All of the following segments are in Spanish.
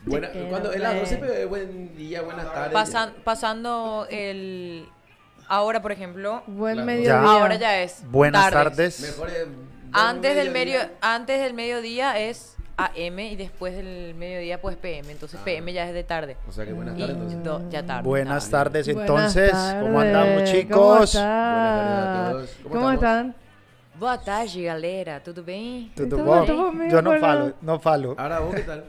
Cuando es las 12, pero buen día, buenas tardes. Pasando el... Ahora, por ejemplo, Buen Claro. mediodía. ahora ya es Buenas tardes. tardes. Mejor Antes del mediodía es AM y después del mediodía pues PM. Entonces PM ya es de tarde. O sea que buenas Y tardes entonces. ya tarde. Buenas tarde. tardes, Buenas entonces. ¿Cómo andamos, tardes. chicos? ¿Cómo Buenas tardes a todos. ¿Cómo están? Boa tarde, galera. Tudo bem? Tudo Estamos bom? medio Yo no bueno. falo, no falo. Ahora vos, ¿qué tal?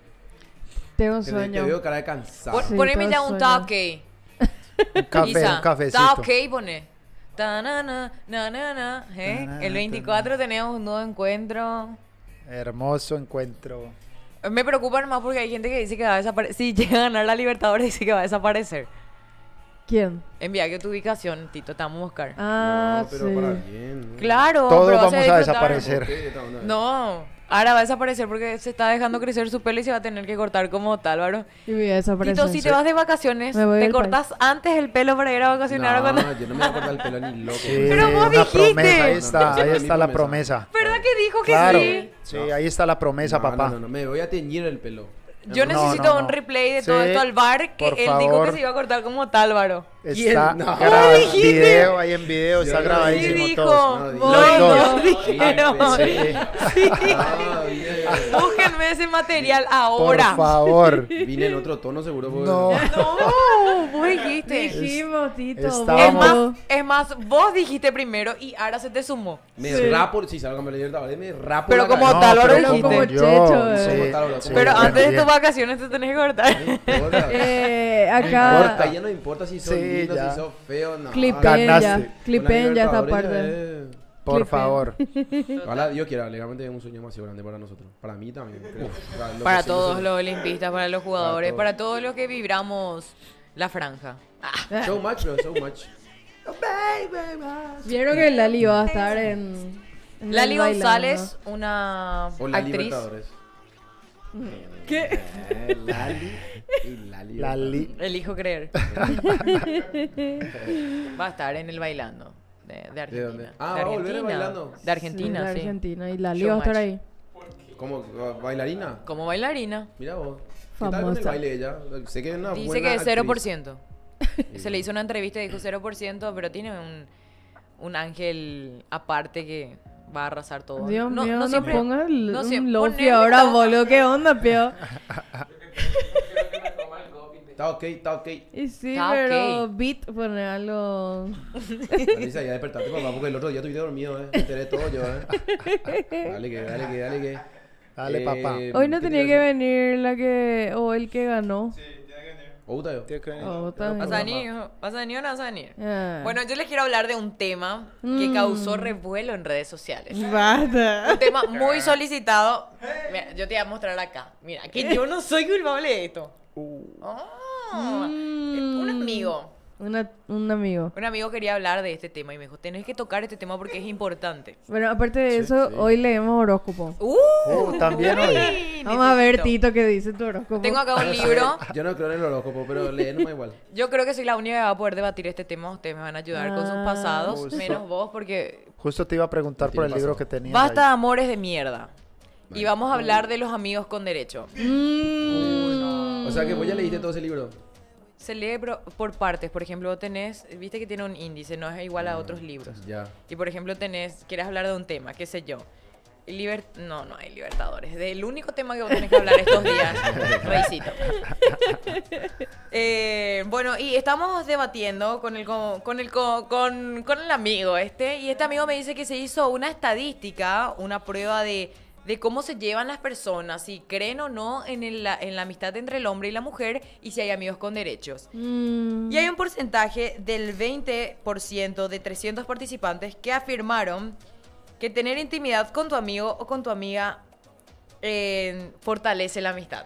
Tengo Te sueño. veo cara de cansado. Sí, Poneme todo ya un sueño. tá ok. Un café, Isa, un cafecito. tá ok, pone. Ta-na-na, na-na-na, ¿eh? Ta-na-na, El 24 tenemos un nuevo encuentro. Hermoso encuentro. Me preocupa más porque hay gente que dice que va a desaparecer. Si llega a ganar la Libertadores, dice que va a desaparecer. ¿Quién? Envía que tu ubicación, Tito, te vamos a buscar. Ah, No, pero sí. para bien. ¿no? Claro, Todos pero vas vamos a disfrutar. desaparecer. ¿Por qué? Esta onda. No, ahora va a desaparecer porque se está dejando crecer su pelo y se va a tener que cortar como tal, ¿verdad? Y voy a desaparecer. Tito, si te vas de vacaciones, Me voy te del cortas antes el pelo para ir a vacacionar. No, cuando... yo no me voy a cortar el pelo ni loco. Sí, Pero vos una dijiste. promesa, ahí No, está, no, ahí no, está mi la promesa. promesa. ¿Verdad que dijo que Claro, sí? sí, ahí está la promesa, papá. No, me voy a teñir el pelo. Yo No, necesito no, no. un replay de todo Sí, esto al bar que por él dijo favor. que se iba a cortar como tal, Álvaro. Está No. grabado, dijiste. video, ahí en video, está Yo no grabadísimo Sí, todo. dijo. No, Los dos. No, dijeron. Sí. Ah, bien. Búsquenme ese material Por ahora. favor. Vine en otro tono seguro. Porque... No. No, vos dijiste. Dijimos, Tito. Estábamos- Es más, vos dijiste primero y ahora se te sumó. Me Sí. rapo, si salgo a la Libertadores, me rapo Pero la como cabeza. tal, ahora pero dijiste. como Checho, yo, Como sí, tal, sí, Pero bueno, antes de bien. tus vacaciones te tenés que cortar. No importa. Acá. Importa, ya no importa si sos Sí, lindo, ya. si sos feo, no. Clipen Ganaste. ya. Clipen ya esta Con la parte. Libertadores Por Clipe. favor. Ojalá Dios quiera, legalmente es un sueño demasiado grande para nosotros. Para mí también. Pero, lo Para que sí, todos no sé. los olimpistas, para los jugadores, todos. para todos los que vibramos la franja. So much, bro, so much. Vieron que Lali va a estar en Lali el bailando. González, una O la actriz. Libertadores. ¿Qué? Lali y Lali. Lali. Elijo creer. Va a estar en el bailando de Argentina. dónde? Ah, de va a volver Argentina. bailando. De Argentina, de sí. Argentina. Y Lali Showmatch. va a estar ahí. ¿Cómo? ¿Bailarina? Como bailarina. Mira vos. ¿Qué tal con el Famosa. baile ella? Sé que es una Dice buena que es actriz. 0%. Se le hizo una entrevista y dijo 0%, pero tiene un ángel aparte que va a arrasar todo. Dios mío, no siempre- pongas no un siempre- lofi ponerle ahora, todo. boludo. ¿Qué onda, pio? Está ok, está ok. Y sí, Está pero ok. beat, poner algo. Marisa, ya despertate, papá, porque el otro día estuviste dormido, Me enteré todo yo, Dale que. Dale, papá. Hoy no ¿qué te tenía iba que a decir? venir la que. O el que ganó. Outa yo. Tiene que venir. Oh, también. ¿Vas a venir? ¿Vas a venir o no vas a venir? Ah. Bueno, yo les quiero hablar de un tema que causó revuelo en redes sociales. Basta. Un tema muy solicitado. Mira, yo te voy a mostrar acá. Mira, que yo no soy culpable de esto. Un amigo. Un amigo. Un amigo quería hablar de este tema y me dijo, tenés que tocar este tema porque es importante. Bueno, aparte de eso, sí. hoy leemos horóscopo. También hoy. Vamos a ver, necesito. Tito, qué dice tu horóscopo. Tengo acá un libro. Yo no creo en el horóscopo, pero lee nomás igual. Yo creo que soy la única que va a poder debatir este tema. Ustedes me van a ayudar con sus Ah, pasados, justo. menos vos, porque Justo te iba a preguntar por el Tiene libro pasado. que tenías. basta de ahí. amores de mierda. Y vamos a hablar de los amigos con derecho. O sea que vos ya leíste todo ese libro. Se lee por partes. Por ejemplo, vos tenés, viste que tiene un índice, no es igual a otros libros. Ya. Y por ejemplo quieres hablar de un tema, qué sé yo. No hay Libertadores. Del único tema que vos tenés que hablar estos días, Reycito. Bueno, y estamos debatiendo con el amigo y este amigo me dice que se hizo una estadística, una prueba de cómo se llevan las personas, si creen o no en la amistad entre el hombre y la mujer y si hay amigos con derechos. Y hay un porcentaje del 20% de 300 participantes que afirmaron que tener intimidad con tu amigo o con tu amiga fortalece la amistad.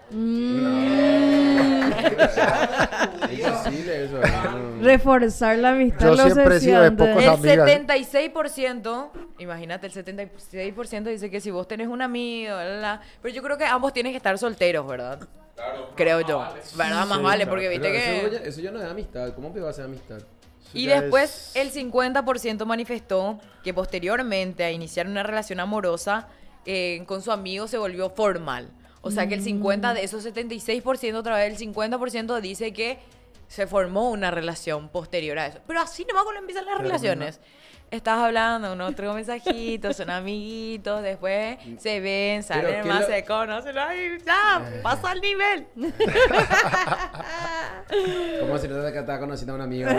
Es imposible eso. No. Reforzar la amistad. Yo lo siempre he sido de antes. pocos El amigas. 76%, imagínate, el 76% dice que si vos tenés un amigo, pero yo creo que ambos tienen que estar solteros, ¿verdad? Claro. Creo yo. ¿Verdad? Más vale, porque viste Pero que... eso ya no es amistad. ¿Cómo que va a ser amistad? Y ya después es- el 50% manifestó que posteriormente a iniciar una relación amorosa con su amigo se volvió formal. O sea que el 50 de esos 76%, otra vez el 50% dice que se formó una relación posterior a eso. Pero así nomás cuando empiezan las relaciones. Estás hablando, un otro mensajito, son amiguitos, después se ven, salen ¿qué más, lo- se conocen, ay, ya, pasa al nivel. ¿Cómo se nota que estaba conociendo a un amigo?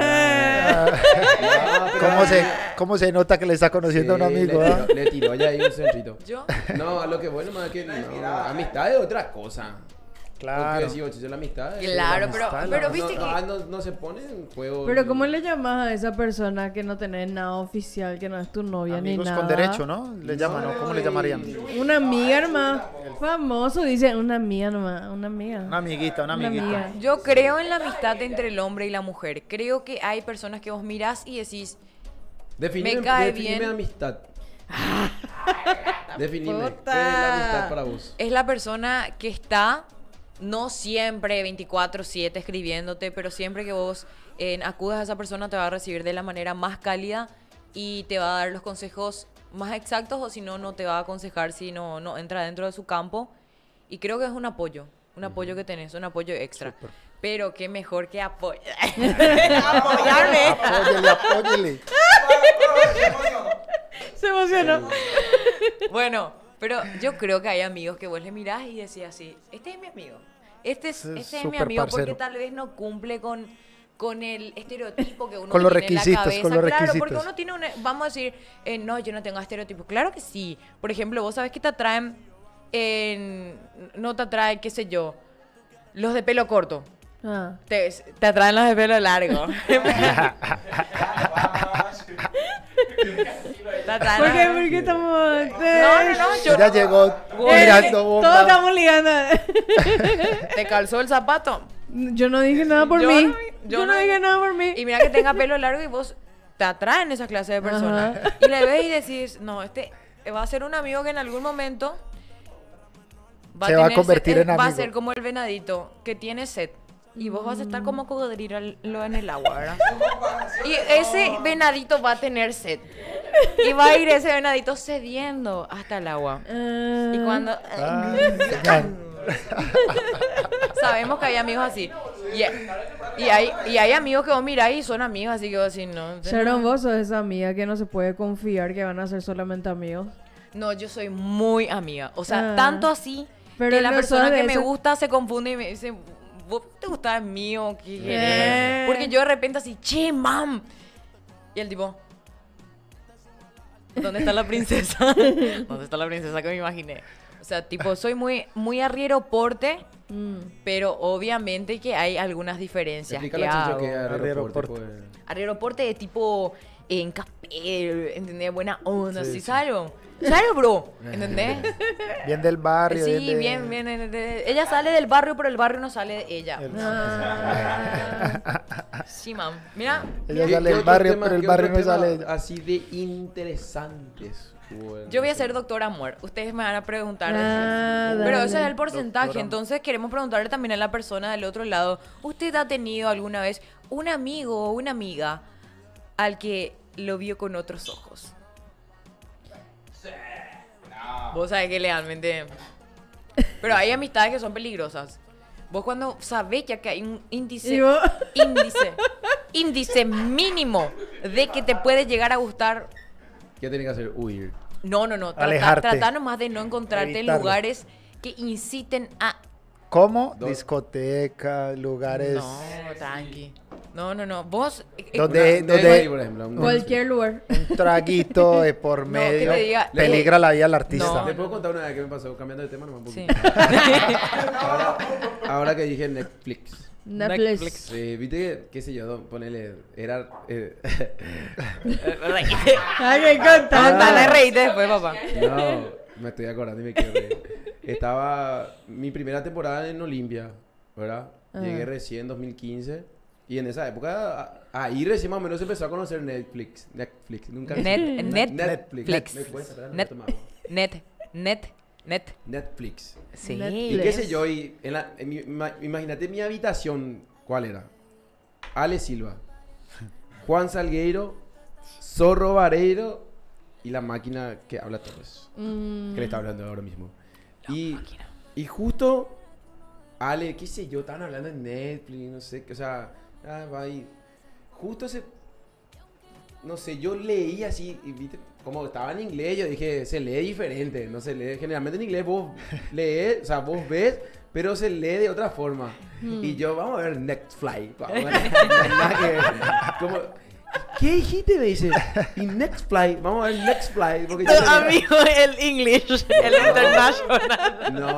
¿Cómo se nota que le está conociendo a un amigo? Le ah? tiró, le tiró ya ahí un centrito. Yo, No, a lo que voy nomás es que amistad es otra cosa. Claro. Porque si vos la amistad es- claro, amistad, pero la viste que... no se pone en juego. Pero ¿cómo le llamas a esa persona que no tenés nada oficial, que no es tu novia Amigos ni nada? con derecho, ¿no? Le llaman, ¿no? ¿Cómo le llamarían? Una amiga nomás. Famoso, dice una amiga nomás. Una amiga. Una amiguita, una amiguita. amiga. Yo creo en la amistad entre el hombre y la mujer. Creo que hay personas que vos mirás y decís, Definime, me cae definime bien. amistad. Definime. Puta. ¿Qué es la amistad para vos? es la persona que está, no siempre 24/7 escribiéndote, pero siempre que vos acudas a esa persona te va a recibir de la manera más cálida y te va a dar los consejos más exactos, o si no, no te va a aconsejar si no entra dentro de su campo. Y creo que es un apoyo que tenés, un apoyo extra. Súper. Pero qué mejor que apoyarme. Apóyele, apóyele. Se emocionó. Bueno, pero yo creo que hay amigos que vos le mirás y decís así, este es mi amigo. Este es mi súper amigo porque parcero. tal vez no cumple con el estereotipo que uno Con los tiene en la requisitos, cabeza. con los Claro, porque requisitos. uno tiene vamos a decir, no, yo no tengo estereotipos. Claro que sí. Por ejemplo, vos sabés que te atraen, no te atraen, qué sé yo, los de pelo corto. Ah. Te atraen los de pelo largo. Te atraen ¿Por los qué? de- ¿Por qué estamos...? No, yo Ya llegó mirando Todos bomba. estamos ligando. ¿Te calzó el zapato? Yo no dije nada por Yo mí. no- yo Yo no no- dije nada por mí. Y mira que tenga pelo largo y vos te atraen esa clase de personas. Ajá. Y le ves y decís, no, este va a ser un amigo que en algún momento Se va a convertir en va a amigo. ser como el venadito que tiene sed. Y vos vas a estar como cocodrilo en el agua, ¿verdad? Y ese venadito va a tener sed. Y va a ir ese venadito cediendo hasta el agua. Y cuando... Ah, señal. Sabemos que hay amigos así. Y hay amigos que vos mirás y son amigos, así que vos decís, no. Sharon, vos sos esa amiga que no se puede confiar que van a ser solamente amigos. No, yo soy muy amiga. O sea, Ah. tanto así Pero que la no persona sos de que me esa- gusta se confunde y me dice, ¿vos te gustaba mío? ¿Qué querés?" Porque yo de repente así, che, mam. Y el tipo, ¿dónde está la princesa? ¿Dónde está la princesa que me imaginé? O sea, tipo, soy muy arriero porte, pero obviamente que hay algunas diferencias Explica que la chicho hago. que es Aeroporte. pues. Arriero porte de tipo en café, ¿entendés? Buena onda, Sí, ¿sí sí. salgo? ¿Salgo, bro? ¿Entendés? Bien del barrio. Sí, de- bien. Ella sale del barrio, pero el barrio no sale de ella. El- Sí, mam. Mira, Ella sale del barrio, pero el barrio no sale. Así de interesantes. Bueno, yo voy a no sé. ser doctora amor. Ustedes me van a preguntar. Ah, Pero dale. ese es el porcentaje. Doctora. Entonces queremos preguntarle también a la persona del otro lado. ¿Usted ha tenido alguna vez un amigo o una amiga al que lo vio con otros ojos? Vos sabés que legalmente... Pero hay amistades que son peligrosas. Vos cuando sabés ya que hay un índice... Y vos- índice mínimo de que te puede llegar a gustar... ¿Qué tiene que hacer? Huir. No. Alejarte. Trata nomás de no encontrarte en Evitarlo. lugares que inciten a... ¿Cómo? Do- Discotecas, lugares. No, tranqui. No. Vos... Donde- Una- donde- ahí, por ejemplo, un- Cualquier lugar. Un traguito de por No, medio. que te diga- Peligra la vida del artista. No. ¿Te puedo contar una vez que me pasó? Cambiando de tema nomás un Sí. poquito. Ahora que dije Netflix. Netflix. Sí, viste que, qué sé yo, ponele, era... Ay, qué contando. Contale, reíte después, papá. no, me estoy acordando y me quiero reír. Estaba mi primera temporada en Olimpia, ¿verdad? Llegué recién en 2015 y en esa época, ahí recién más o menos empezó a conocer Netflix. Netflix, Netflix. Me cuesta, espera, no Net- toma agua. Netflix. Sí. Y qué sé yo, y imagínate mi habitación, ¿cuál era? Ale Silva, Juan Salgueiro, Zorro Vareiro y la máquina que habla Torres. Que le está hablando ahora mismo. Y Y justo, Ale, qué sé yo, estaban hablando en Netflix, no sé, o sea, va ahí. Justo ese, no sé, yo leí así, y viste, como estaba en inglés, yo dije, se lee diferente, no se lee, generalmente en inglés vos lees, o sea, vos ves, pero se lee de otra forma. Y yo, vamos a ver Next Flight, vamos a ver, nada que ver. Como, ¿qué dijiste? Me dice, y Next Flight, vamos a ver Next Flight, porque yo tenía- Amigo, el English, el international. No.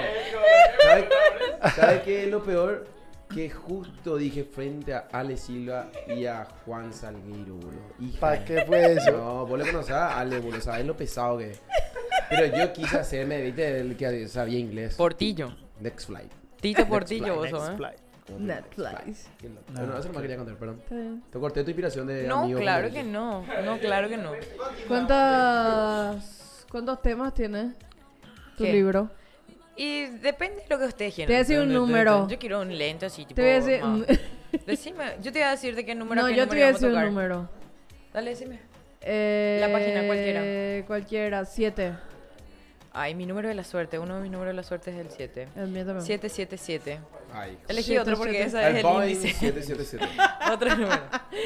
¿Sabes qué es lo peor? Que justo dije frente a Ale Silva y a Juan Salgueiro, boludo. Hija ¿Para de- qué fue eso? No, vos le conocés a Ale, boludo. Sabés lo pesado que es. Pero yo quise hacerme, viste, el que sabía inglés. Portillo. Next Flight. Tito Next Portillo, flight, vos sos, ¿eh? Fly. Como Netflix. Next Flight. Qué loco. Bueno, eso no me quería contar, perdón. Está bien. Te corté tu inspiración de No, amigo claro con que él. no. No, claro que no. ¿Cuántos temas tiene tu ¿Qué? libro? Y depende de lo que ustedes quieran. Te voy a decir un número. Yo quiero un lento así, tipo. Te voy a decir... más. Decime, yo te voy a decir de qué número No, qué yo te voy número a decir vamos un tocar. número. Dale, decime. La página, cualquiera. Cualquiera, 7. Ay, mi número de la suerte. Uno de mis números de la suerte es el 7. El mío también. 777. Ay, Elegí Siete, otro porque siete. ese es el el Boeing índice. 777. Otro número.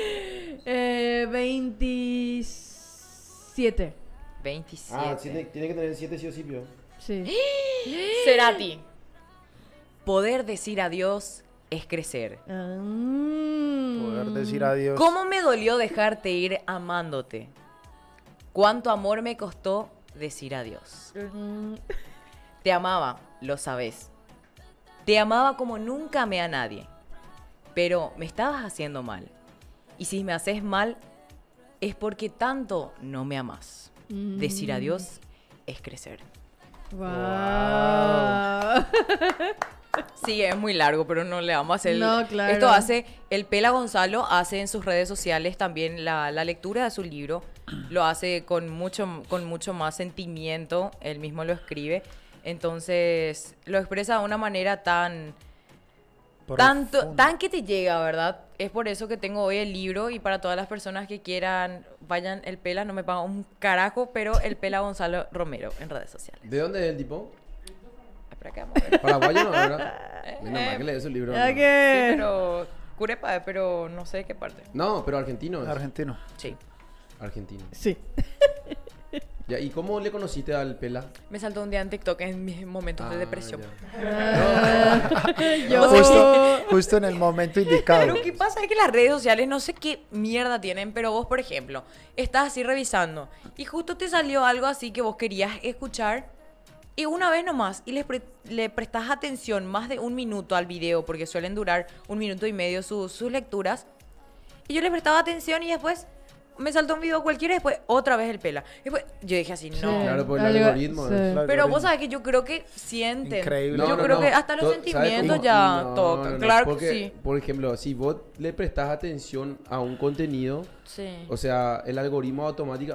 27. 27. Ah, tiene que tener 7 sí o sí, pio. Sí. Cerati. Poder decir adiós es crecer. Poder decir adiós. ¿Cómo me dolió dejarte ir amándote? ¿Cuánto amor me costó decir adiós? Te amaba, lo sabes. Te amaba como nunca amé a nadie. Pero me estabas haciendo mal. Y si me haces mal, es porque tanto no me amas. Decir adiós es crecer. Wow. Sí, es muy largo, pero no le vamos a hacer... No, claro. Esto hace... El Pela Gonzalo hace en sus redes sociales también la lectura de su libro. Lo hace con mucho más sentimiento. Él mismo lo escribe. Entonces, lo expresa de una manera tan que te llega, ¿verdad? Es por eso que tengo hoy el libro y para todas las personas que quieran, vayan el Pela, no me paga un carajo, pero el Pela Gonzalo Romero en redes sociales. ¿De dónde es el tipo? Espera que vamos a ver. Paraguayo, ¿no? ¿Verdad? Menos mal que lees su libro. Ya ¿no? Sí, que... pero Curepa, pero no sé de qué parte. No, pero argentino es. Argentino. Sí. Argentino. Sí. Ya, ¿y cómo le conociste al Pela? Me saltó un día en TikTok en mis momentos de depresión. ya. Yo... Justo en el momento indicado. Pero ¿qué pasa? Es que las redes sociales no sé qué mierda tienen, pero vos, por ejemplo, estás así revisando y justo te salió algo así que vos querías escuchar y una vez nomás y le prestás atención más de un minuto al video porque suelen durar 1 minuto y medio sus lecturas y yo le prestaba atención y después me saltó un video cualquiera y después otra vez el Pela. Después yo dije así, no. Claro, por el Algo- algoritmo. sí. es. Pero vos sabés que yo creo que sienten. Increíble. No, Yo no, creo no. que hasta los ¿Sabes sentimientos cómo? ya No, tocan. no, Claro porque, que sí. Por ejemplo, si vos le prestás atención a un contenido, Sí. o sea, el algoritmo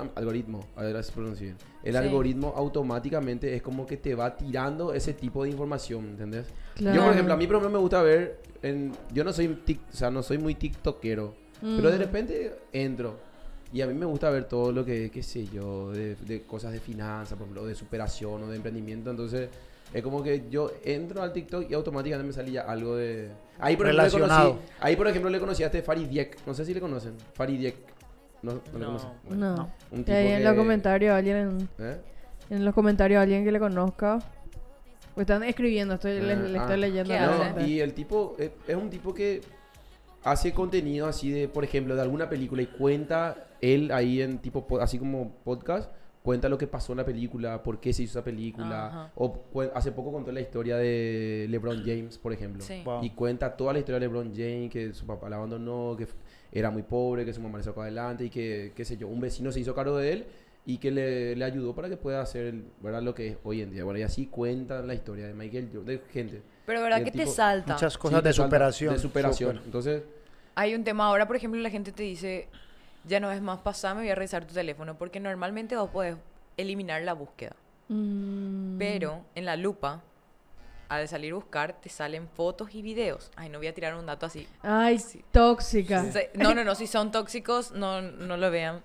a ver si pronuncio bien. El Sí. algoritmo automáticamente es como que te va tirando ese tipo de información, ¿entendés? Claro. Yo, por ejemplo, a mí por ejemplo me gusta ver, yo no soy, o sea, no soy muy tiktokero, pero de repente entro. Y a mí me gusta ver todo lo que, qué sé yo, de cosas de finanzas, por ejemplo, de superación o de emprendimiento. Entonces, es como que yo entro al TikTok y automáticamente me salía algo de... Ahí, por ejemplo, Relacionado. ahí, por ejemplo, le conocí a este Farid Diek. No sé si le conocen. Farid Diek. No le No. conocen. Bueno, No. un Y tipo ahí en que- los comentarios alguien... ¿Eh? En los comentarios alguien que le conozca. Pues están escribiendo, le estoy leyendo. ¿Qué a la hace? gente. Y el tipo es un tipo que hace contenido así de, por ejemplo, de alguna película y cuenta él ahí en tipo, así como podcast, cuenta lo que pasó en la película, por qué se hizo esa película. Ajá. O hace poco contó la historia de LeBron James, por ejemplo. Sí. Wow. Y cuenta toda la historia de LeBron James, que su papá la abandonó, que era muy pobre, que su mamá le sacó adelante y que, qué sé yo, un vecino se hizo cargo de él y que le ayudó para que pueda hacer ¿verdad? Lo que es hoy en día. Bueno, y así cuentan la historia de Michael Jordan, de gente. Pero verdad Y el que te tipo- salta. Muchas Sí, cosas te de salta, superación. De superación. Súper. Entonces, Hay un tema ahora, por ejemplo, la gente te dice, ya no es más pasame, voy a revisar tu teléfono, porque normalmente vos podés eliminar la búsqueda. Pero en la lupa al salir a buscar te salen fotos y videos. Ay, no voy a tirar un dato así. Ay, Sí. tóxica. No, si son tóxicos, no lo vean.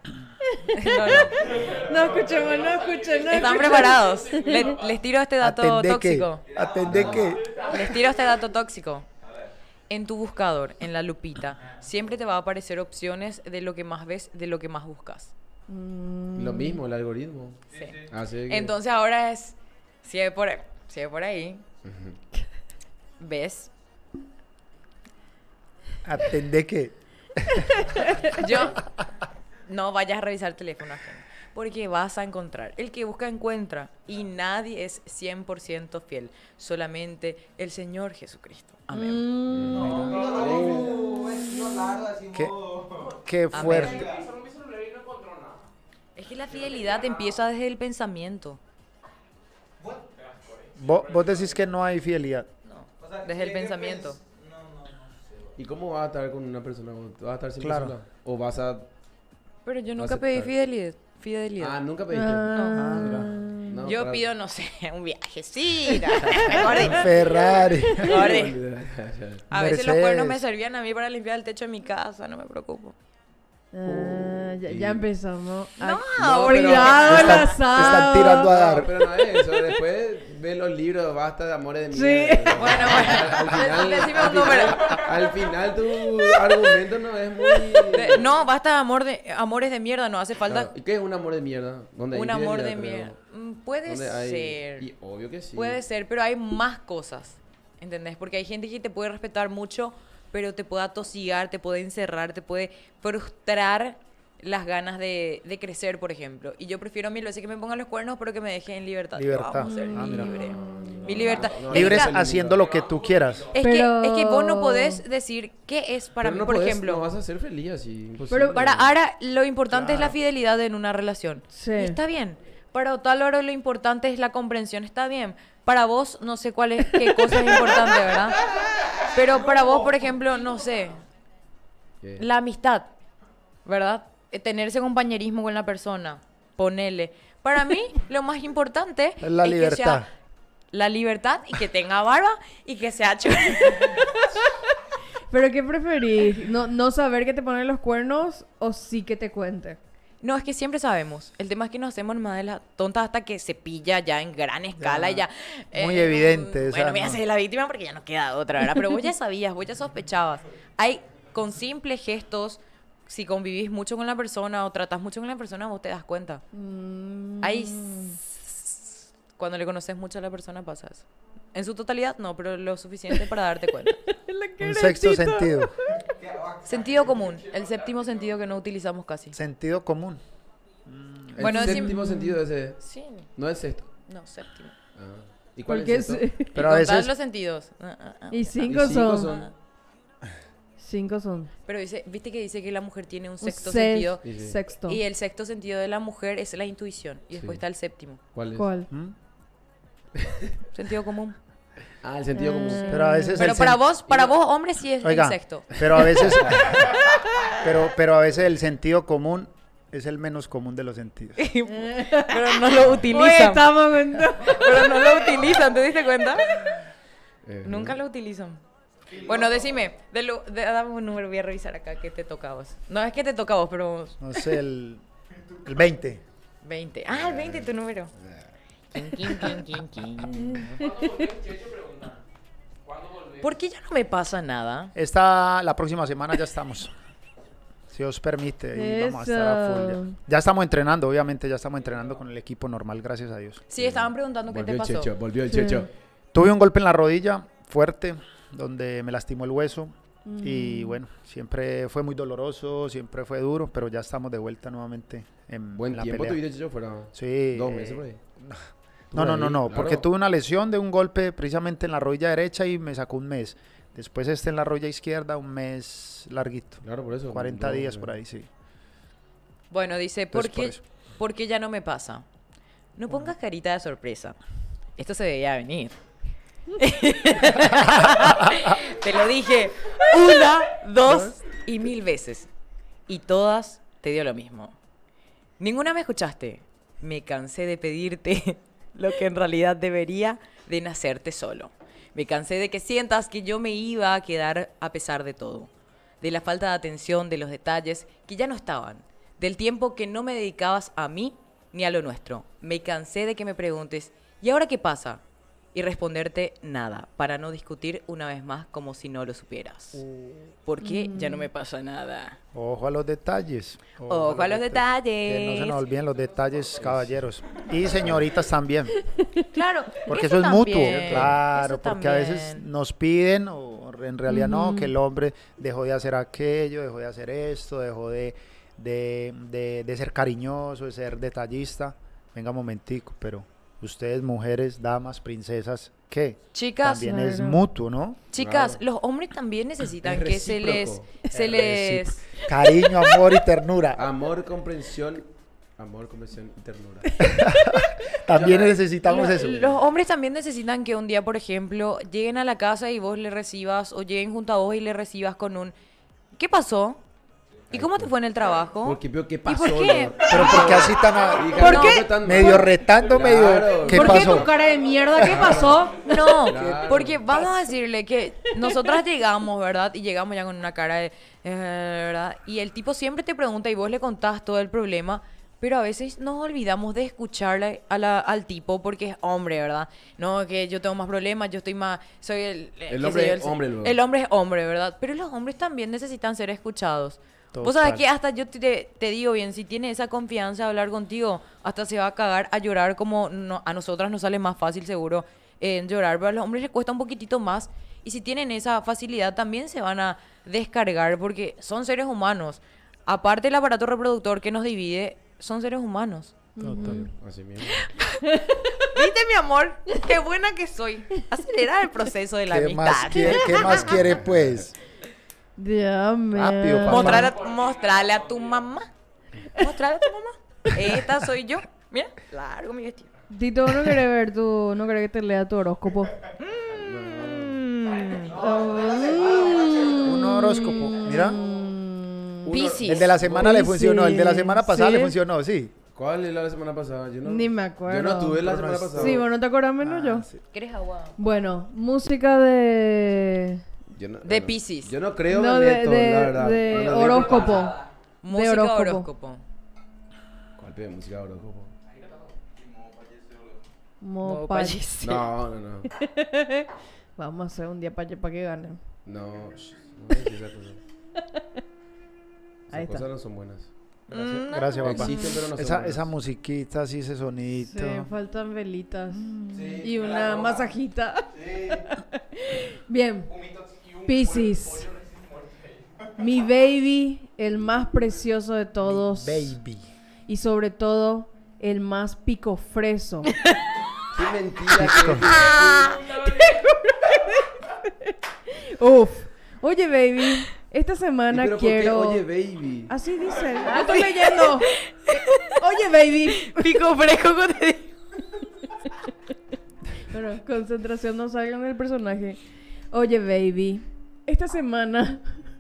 No escuchemos, no escuchen, no Están escuchen. preparados. Les tiro este dato Atendé que. tóxico. Atendé que. Les tiro este dato tóxico. En tu buscador, en la lupita, siempre te va a aparecer opciones de lo que más ves, de lo que más buscas. Lo mismo, el algoritmo. Sí. Así que... Entonces ahora es, si ve por ahí, ves, Atendé que. yo, no vayas a revisar el teléfono ajeno, porque vas a encontrar. El que busca encuentra, y nadie es 100% fiel, solamente el Señor Jesucristo. Amén. Qué, qué fuerte. Es que la fidelidad empieza desde el pensamiento. Vos decís que no hay fidelidad. No, desde el pensamiento. ¿Y cómo vas a estar con una persona? ¿Vas a estar siempre Claro. sola? ¿O vas a...? Pero yo nunca pedí Aceptar. fidelidad. Ah, ¿nunca pediste? Ah. Mira. No, Yo para- pido, no sé, un viajecito. Gordi. Ferrari. Gordi. A veces los cuernos me Mercedes. servían a mí para limpiar el techo de mi casa, no me preocupo. Ya empezamos. No, Cuidado el Están asado. tirando a No, dar. pero no es eso. Después ve los libros, basta de amores de Sí. mierda. Bueno. Al final, Decime al un número. final- al final tu argumento no es muy... No, basta de amores de mierda, no hace falta Claro. ¿Y qué es un amor de mierda? ¿Dónde hay un amor de infidelidad, mierda. creo? Puede ¿Dónde hay- ser. Y obvio que sí. Puede ser, pero hay más cosas. ¿Entendés? Porque hay gente que te puede respetar mucho, pero te puede atosigar, te puede encerrar, te puede frustrar las ganas de crecer, por ejemplo. Y yo prefiero 1000 veces que me pongan los cuernos, pero que me dejen en libertad. Libertad. Vamos a ser Ah, mira. libre. Mi libertad. no, Es que Libres ca- haciendo lo que tú quieras. es, Pero- que, es que vos no podés decir qué es para Pero mí, no por podés- ejemplo. No vas a ser feliz así. Imposible. Para Ara, lo importante es la Claro. fidelidad en una relación. Sí. Y está bien. Para Otálvaro lo importante es la comprensión. Está bien. Para vos, no sé cuál es, qué cosa es importante, ¿verdad? Pero para vos, por ejemplo, no sé, ¿Qué? la amistad, ¿verdad? Tener ese compañerismo con la persona, ponele. Para mí, lo más importante La es que libertad. sea la libertad y que tenga barba y que sea chulo. ¿Pero qué preferís? ¿No saber que te ponen los cuernos o sí que te cuente? No, es que siempre sabemos. El tema es que nos hacemos más de las tontas hasta que se pilla ya en gran escala y ya... Muy evidente, o Bueno, sea, voy a no. ser la víctima porque ya no queda otra, ¿verdad? Pero vos ya sabías, vos ya sospechabas. Hay, con simples gestos, si convivís mucho con la persona o tratás mucho con la persona, vos te das cuenta. Hay... Cuando le conoces mucho a la persona pasa eso. En su totalidad no, pero lo suficiente para darte cuenta. Un sexto sentido. Sentido común, el séptimo sentido que no utilizamos casi. Sentido común. El Bueno, séptimo sentido ese. Sí, No es sexto. no, séptimo. Ah. ¿Y cuál Porque es el sexto? Pero a Contar veces. los sentidos. Y Y 5 cinco son. 5 son. Pero viste que dice que la mujer tiene un Un sexto se- sentido. Sí, sí. Sexto. Y el sexto sentido de la mujer es la intuición. Y después Sí. está el séptimo. ¿Cuál es? ¿Cuál? ¿Mm? Sentido común. Ah, el sentido común. Pero a veces. Pero el para sen- vos, hombre, sí es Oiga, el sexto. pero a veces. pero a veces el sentido común es el menos común de los sentidos. Pero no lo Oye, utilizan. estamos con... Pero no lo utilizan, ¿te diste cuenta? Nunca lo... lo utilizan. Bueno, decime, dame un número, voy a revisar acá qué te toca a vos. No es que te toca a vos, pero No sé, el 20. 20. Ah, el 20 tu número. ¿Por qué ya no me pasa nada? La próxima semana ya estamos. Si os permite, y vamos a estar a full. Eso. Ya estamos entrenando, obviamente, ya estamos entrenando con el equipo normal, gracias a Dios. Sí, estaban preguntando qué te pasó. Volvió el Sí. Checho. Tuve un golpe en la rodilla fuerte, donde me lastimó el hueso. Y bueno, siempre fue muy doloroso, siempre fue duro, pero ya estamos de vuelta nuevamente en Buen la tiempo pelea. tuviste, Checho, fuera Sí. 2 meses por ahí. No, Por ahí, no, claro. porque tuve una lesión de un golpe precisamente en la rodilla derecha y me sacó un mes. Después en la rodilla izquierda, un mes larguito. Claro, por eso. 40 No, días por ahí, sí. Bueno, dice, Entonces, por eso. ¿por qué ya no me pasa? No pongas carita de sorpresa. Esto se debía venir. Te lo dije 1, 2 y 1000 veces. Y todas te dio lo mismo. Ninguna me escuchaste. Me cansé de pedirte lo que en realidad debería de nacerte solo. Me cansé de que sientas que yo me iba a quedar a pesar de todo. De la falta de atención, de los detalles que ya no estaban. Del tiempo que no me dedicabas a mí ni a lo nuestro. Me cansé de que me preguntes, ¿y ahora qué pasa? Y responderte nada, para no discutir una vez más como si no lo supieras. ¿Por qué? Ya no me pasa nada. Ojo a los detalles. Ojo a los detalles. Que no se nos olviden los detalles, caballeros. Y señoritas también. Claro. Porque eso es mutuo. también, Claro, eso porque a veces también. nos piden, o en realidad no, que el hombre dejó de hacer aquello, dejó de hacer esto, dejó de ser cariñoso, de ser detallista. Venga, momentico, pero ustedes, mujeres, damas, princesas, ¿qué? Chicas, También es Claro. mutuo, ¿no? chicas, Claro. los hombres también necesitan Es que se les... recíproco. Cariño, amor y ternura. Amor, comprensión y ternura. También necesitamos eso. Los hombres también necesitan que un día, por ejemplo, lleguen a la casa y vos le recibas, o lleguen junto a vos y le recibas con un ¿qué pasó? ¿Y cómo te fue en el trabajo? Porque, pero, ¿qué ¿Y pasó? por qué? no? Pero ¿por qué así tan Hija, ¿Por no, qué? fue tan medio mal. retando, medio Claro. ¿qué ¿Por qué pasó? tu cara de mierda? ¿Qué pasó? No, Claro. porque vamos a decirle que nosotras llegamos, ¿verdad? Y llegamos ya con una cara de, ¿verdad? Y el tipo siempre te pregunta y vos le contás todo el problema, pero a veces nos olvidamos de escucharle al tipo porque es hombre, ¿verdad? No, que yo tengo más problemas, yo estoy más, soy el... qué sé hombre yo, es hombre, luego. El hombre es hombre, ¿verdad? Pero los hombres también necesitan ser escuchados. Vos sabés Total. que hasta yo te digo bien, si tiene esa confianza de hablar contigo, hasta se va a cagar a llorar como a nosotras nos sale más fácil seguro llorar, pero a los hombres les cuesta un poquitito más y si tienen esa facilidad también se van a descargar porque son seres humanos. Aparte el aparato reproductor que nos divide, son seres humanos. Total. Así mismo. ¿Viste, mi amor? Qué buena que soy. Acelera el proceso de la ¿Qué más amistad. quiere, qué más quiere, pues? Ya, Rápido, man. papá. Mostrarle a tu mamá. Mostrarle a tu mamá. Esta soy yo. Mira, largo mi vestido. Tito, ¿no querés ver tu... ¿No querés que te lea tu horóscopo? Un horóscopo, mira. Piscis. El de la semana le Piscis, funcionó, el de la semana pasada sí. le funcionó, sí. ¿Cuál es la semana pasada? Yo no, Ni me acuerdo. Yo no tuve la Pero no semana es- pasada. Sí, bueno, ¿te acuerdas menos yo? sí. ¿Quieres agua? Bueno, música de... Yo no- De no. Piscis. Yo no creo No, en de, esto, de, la verdad. de No lo digo horóscopo. Música horóscopo. horóscopo. ¿Cuál pide música de horóscopo? Mo- pa- Payés. No, no, no. Vamos a hacer un día para que ganen. No, no es esa cosa. Ahí Esas está. cosas no son buenas. Gracias, papá. Existen, pero no son Esa buenas. musiquita, así, ese sonito. Sí, faltan velitas. Y una masajita. Bien. Piscis. Mi baby, el más precioso de todos. Baby. Y sobre todo, el más picofreso. Qué mentira que Uf. Oye, baby, esta semana pero ¿por qué? quiero... Oye, baby. Así dice. Yo estoy leyendo. Oye, baby. Pico fresco con te digo. Bueno, concentración, no salgan del personaje. Oye, baby, esta semana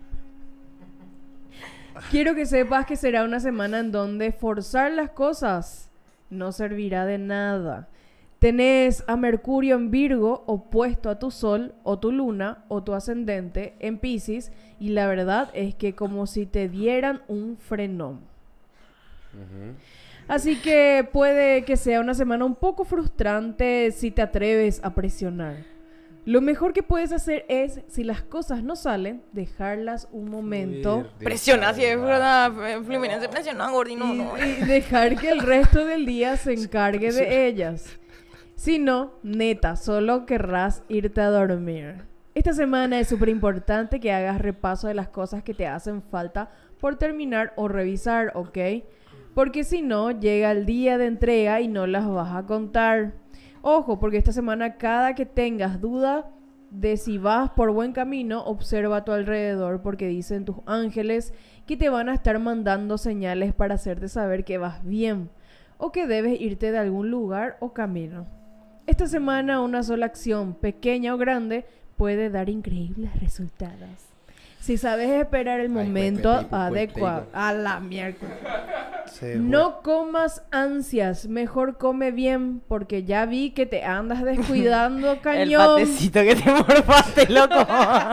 quiero que sepas que será una semana en donde forzar las cosas no servirá de nada. Tenés a Mercurio en Virgo opuesto a tu Sol o tu Luna o tu ascendente en Piscis y la verdad es que como si te dieran un frenón. Ujú. Así que puede que sea una semana un poco frustrante si te atreves a presionar. Lo mejor que puedes hacer es, si las cosas no salen, dejarlas un momento Presiona, si es verdad, Fluminense presiona, gordino, no. y dejar que el resto del día se encargue de ellas. Si no, neta, solo querrás irte a dormir. Esta semana es súper importante que hagas repaso de las cosas que te hacen falta por terminar o revisar, ¿ok? Porque si no, llega el día de entrega y no las vas a contar. Ojo, porque esta semana cada que tengas duda de si vas por buen camino, observa a tu alrededor porque dicen tus ángeles que te van a estar mandando señales para hacerte saber que vas bien o que debes irte de algún lugar o camino. Esta semana una sola acción, pequeña o grande, puede dar increíbles resultados. Si sabes esperar el momento cuete, adecuado. A la miércoles. Se No comas ansias, mejor come bien, porque ya vi que te andas descuidando, El cañón. patecito que te morfaste, loco.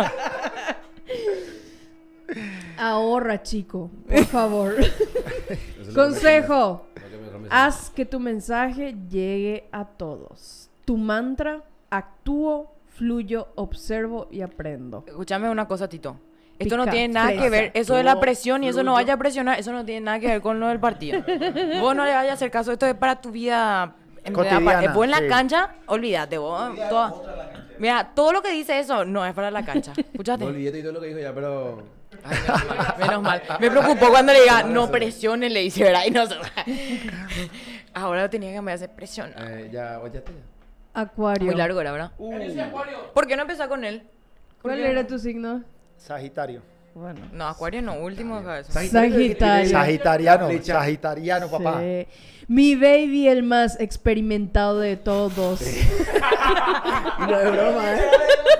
Ahorra, chico, por favor. Eso es lo que Consejo. me- lo que mejor me sale. Haz que tu mensaje llegue a todos. Tu mantra: actúo, fluyo, observo y aprendo. Escúchame una cosa, Tito. Esto no Pica, tiene nada fresa. que ver, eso de la Actúo, presión y eso no fluyo. vaya a presionar, eso no tiene nada que ver con lo del partido. Vos no le vayas a hacer caso, esto es para tu vida Cotidiana, vos en la sí. cancha, olvídate, vos. Mira, todo lo que dice eso no es para la cancha. Escúchate. Me olvidé de todo lo que dijo ya, pero... Ay, menos mal, menos mal. Me preocupó cuando le diga, no presiones, le dice, ¿verdad? Y no se Ahora lo tenía que me hacer presión. ya, oye, ya. Acuario. Muy largo era, ¿verdad? ¿Por qué no empezar con él? ¿Cuál era tu signo? Sagitario. Bueno. No, Acuario no, último cabeza. Sagitario. Sagitariano, papá. Sí. Mi baby, el más experimentado de todos. No es broma, ¿eh?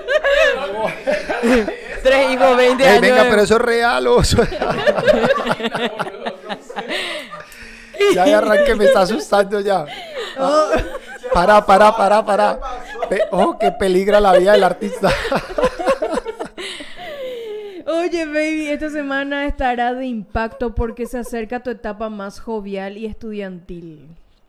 3 hijos, 20 Ey, años. venga, pero eso es real o eso es... Ya de arranque me está asustando ya. Para. Oh, que peligra la vida del artista. Oye, baby, esta semana estará de impacto porque se acerca tu etapa más jovial y estudiantil.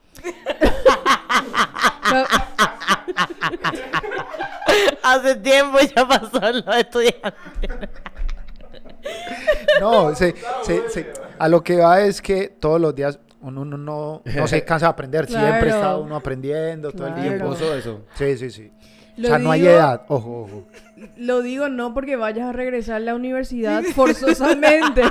Hace tiempo ya pasó lo de estudiantes. No, a lo que va es que todos los días uno no se cansa de aprender. Claro. Siempre está uno aprendiendo todo el Claro. tiempo. Tiemposo eso. Sí. Lo O sea, no hay digo- edad. Ojo. Lo digo no porque vayas a regresar a la universidad forzosamente,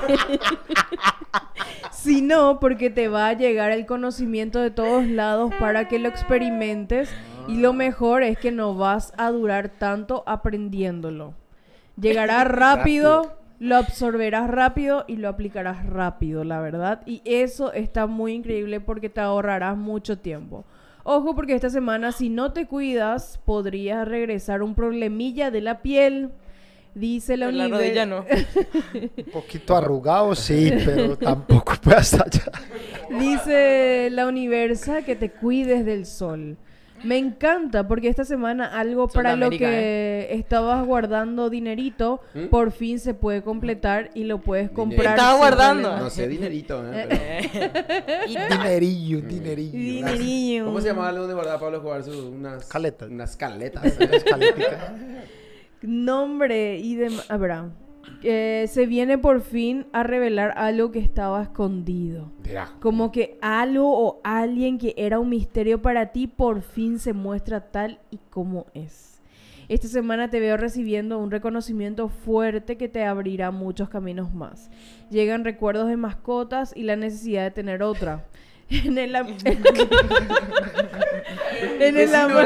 sino porque te va a llegar el conocimiento de todos lados para que lo experimentes y lo mejor es que no vas a durar tanto aprendiéndolo. Llegará rápido, lo absorberás rápido y lo aplicarás rápido, la verdad. Y eso está muy increíble porque te ahorrarás mucho tiempo. Ojo, porque esta semana, si no te cuidas, podrías regresar un problemilla de la piel. Dice la En la universidad. rodilla no. Un poquito arrugado, sí, pero tampoco puede hasta allá. Dice la Universa que te cuides del sol. Me encanta porque esta semana algo Sol de para lo América, que estabas guardando dinerito, ¿Mm? por fin se puede completar y lo puedes comprar. Estaba sin guardando. problema. No sé, dinerito, ¿eh? Dinerillo. Dinerillo. ¿Cómo se llamaba donde guardaba Pablo Escobar unas... Caletas. Unas caletas. Escalética. Nombre y demás. A ver, se viene por fin a revelar algo que estaba escondido. Mira. Como que algo o alguien que era un misterio para ti por fin se muestra tal y como es. Esta semana te veo recibiendo un reconocimiento fuerte que te abrirá muchos caminos más. Llegan recuerdos de mascotas y la necesidad de tener otra. En el, en el amor.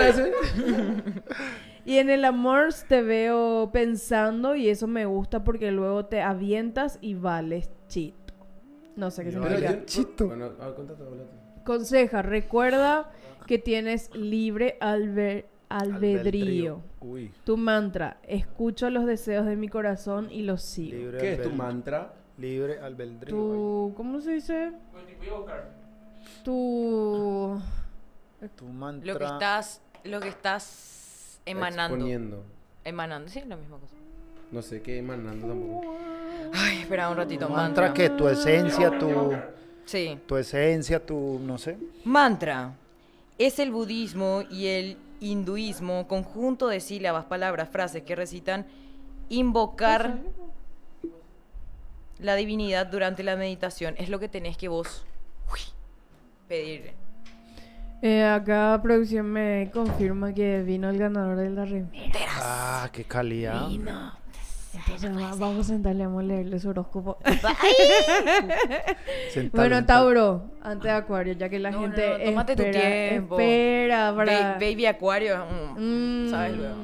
Y en el amor te veo pensando y eso me gusta porque luego te avientas y vales chito. No sé qué Pero significa. yo- Chito. Bueno, contate, háblate. Conseja, recuerda que tienes libre albedrío. Uy. Tu mantra, escucho los deseos de mi corazón y los sigo. Libre ¿Qué es tu albedrío. mantra? Libre albedrío. Tu, ¿cómo se dice? Tu... Tu mantra. Lo que estás emanando. Exponiendo. Emanando, sí, la misma cosa. No sé qué emanando tampoco. Ay, espera un ratito. Tu mantra que tu esencia, Sí. tu esencia, tu no sé. Mantra es el budismo y el hinduismo, conjunto de sílabas, palabras, frases que recitan invocar la divinidad durante la meditación. Es lo que tenés que vos pedirle. Acá producción me confirma que vino el ganador de la remera. Ah, qué calidad. Entonces vamos a sentarle a leerle su horóscopo. Sentado, Bueno, sentado. Tauro, antes de Acuario, ya que la No, gente no, tómate tu tiempo. espera para... Baby Acuario, Mm. ¿sabes luego?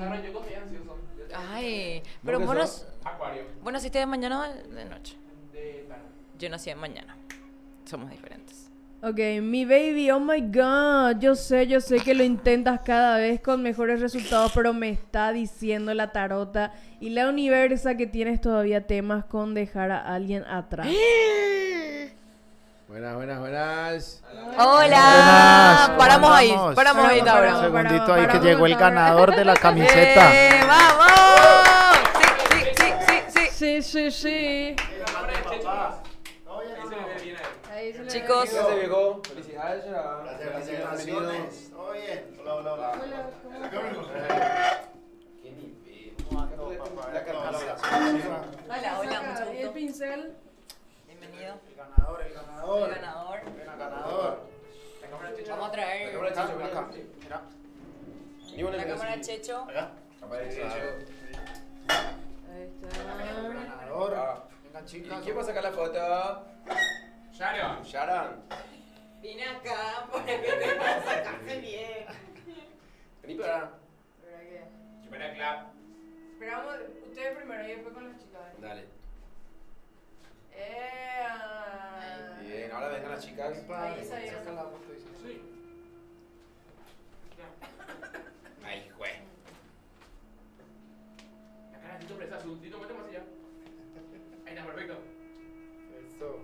Ay, pero ¿Vos qué bueno, sos? vos naciste de mañana o de noche. Yo nací de mañana. Somos diferentes. Ok, mi baby, oh my god, yo sé que lo intentas cada vez con mejores resultados, pero me está diciendo la tarota y la universa que tienes todavía temas con dejar a alguien atrás. Buenas, buenas, buenas. Hola. Paramos ahí, Vamos. paramos ahí, Un Tauro. segundito ahí que paramos, llegó el Tauro. ganador de la camiseta. ¡Vamos! Sí. Sí, sí, sí. Chicos. Gracias, viejo. Felicidades. Felicitaciones. Todo bien. Hola, hola, hola. Qué nivel. Hola, hola, mucho ¿Y el gusto. pincel? Bienvenido. El ganador, el ganador. El ganador. El ganador. Vamos a traer Mira. la cámara de Checho. Ahí está. El ganador. Vengan, chicas. ¿Quién va a sacar la foto? Sharon. Vine acá para que te vas a sacarse bien. Vení para acá. Esperamos ustedes primero y después con las chicas. Dale. Bien, ahora vengan las chicas. Ahí salió. Saca la foto y se- Ay, güey. Eso.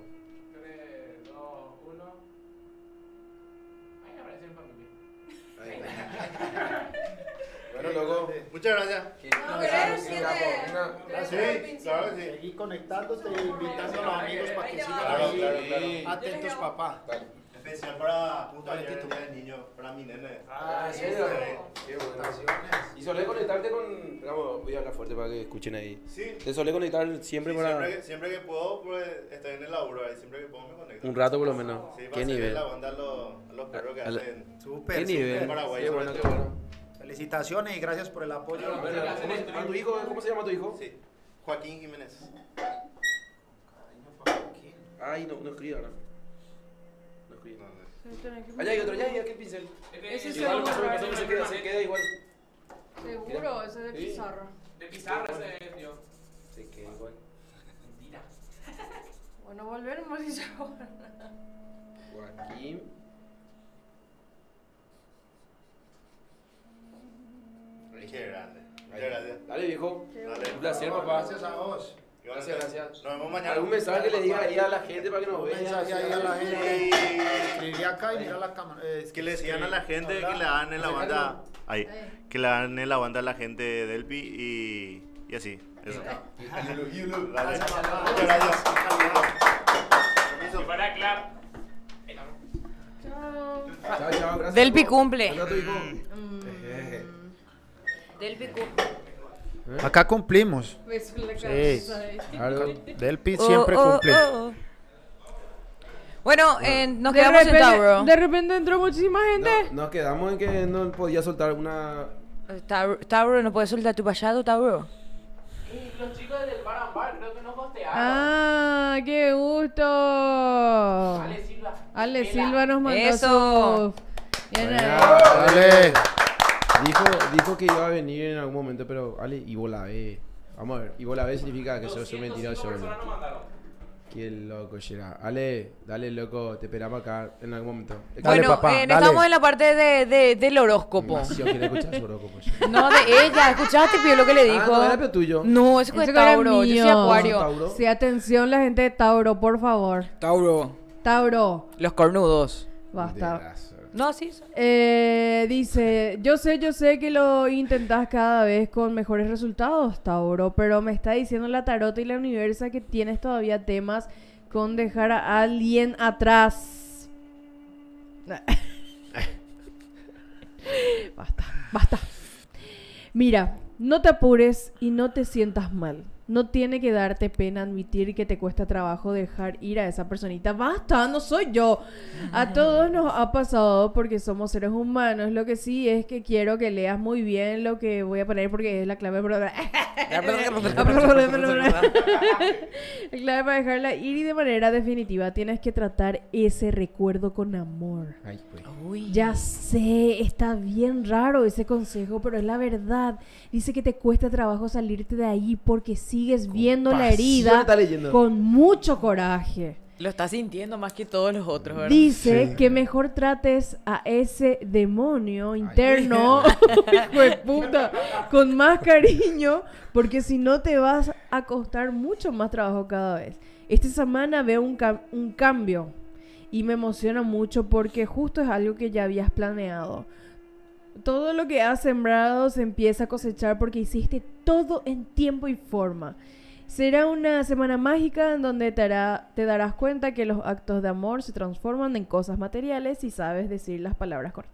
Bueno, loco. Muchas gracias. Sí, claro que sí. Seguí conectándote y invitando a los amigos para que sigan Claro, ahí. claro, claro. Atentos, papá. Especial para ayer, el día del niño, para mi nene. Ah, ¿en serio? Qué bueno. Y solés conectarte con. Vamos, voy a hablar fuerte para que escuchen ahí. Sí. ¿Te solés conectar siempre para.? Siempre que puedo, pues estoy en el laburo ahí. Siempre que puedo me conecto. Un rato por lo menos. Sí, para ¿Qué hacerle nivel? la banda a los perros que A la- hacen. Súper. ¿Qué nivel? Paraguay, Qué bueno, sobre qué todo. bueno. Felicitaciones y gracias por el apoyo. ¿A tu hijo? ¿Cómo se llama tu hijo? Sí. Joaquín Jiménez. Ay, no escriba, ¿no? No escriba. No, Allá hay otro, allá hay aquel pincel. Ese es Igual, seguro. pasó, se queda igual. Seguro, ese es de Sí. pizarra. De pizarra ese es, tío. Se queda igual. Mentira. Bueno, volvemos y se borra. Joaquín. Qué grande. Ahí. Muchas gracias. Dale, viejo. Dale. Un placer, papá. Gracias a vos. Gracias, gracias. Nos vemos mañana. ¿Algún mensaje que le diga ahí a la gente para que nos Un vea? mensaje ahí a la gente. Sí. Escribí acá y mira la cámara. Es que le decían a la gente que le dan en la banda. Ahí. Que le dan en la banda a la gente de Delpi y así. Eso. Gracias, papá. Muchas gracias. Y para Clap. Chao. Chao, chao, gracias. Delpi loco. cumple. ¿Dónde está tu hijo? Delpi cumple. Acá cumplimos. Beso en la Sí. cabeza ahí. Claro. Delpi siempre cumple. Bueno, nos quedamos en Tauro. De repente entró muchísima gente. No, nos quedamos en que no podía soltar una. Tauro, ¿no puedes soltar tu payado, Tauro? Y los chicos del Bar and Bar creo que nos hostearon. Ah, qué gusto. Ale Silva. Ale Vela. Silva nos mandó Eso. su... Bien Bueno. ahí. Dale. Dijo que iba a venir en algún momento, pero Ale, Ivo la ve. Vamos a ver, Ivo la ve significa que eso es 205 mentiroso. personas nos mandaron. Qué loco, será. Ale, dale, loco, te esperamos acá en algún momento. Dale, Bueno, papá, dale. estamos en la parte del horóscopo. Demasiado quiere escuchar su horóscopo. No, de ella. ¿Escuchaste, Pío, lo que le dijo? Ah, no, era pero tuyo. No, ese fue Ese era Tauro. Yo soy mío. Acuario. Tauro. Sí, atención la gente de Tauro, por favor. Tauro. Tauro, Los cornudos. basta. No, sí. Dice, yo sé que lo intentás cada vez con mejores resultados, Tauro, pero me está diciendo la tarot y la universa que tienes todavía temas con dejar a alguien atrás. Basta. Mira, no te apures y no te sientas mal. No tiene que darte pena admitir que te cuesta trabajo dejar ir a esa personita. Basta, no soy yo. A todos nos ha pasado porque somos seres humanos. Lo que sí es que quiero que leas muy bien lo que voy a poner porque es la clave. La clave para dejarla ir y de manera definitiva tienes que tratar ese recuerdo con amor. Ay, pues. Uy. Ya sé, está bien raro ese consejo, pero es la verdad. Dice que te cuesta trabajo salirte de ahí porque sigues viendo la pasión herida está leyendo. con mucho coraje. Lo estás sintiendo más que todos los otros, ¿verdad? Dice Sí. que mejor trates a ese demonio interno, hijo de puta, con más cariño, porque si no te vas a costar mucho más trabajo cada vez. Esta semana veo un cambio y me emociona mucho porque justo es algo que ya habías planeado. Todo lo que has sembrado se empieza a cosechar porque hiciste todo en tiempo y forma. Será una semana mágica en donde te darás cuenta que los actos de amor se transforman en cosas materiales si sabes decir las palabras correctas.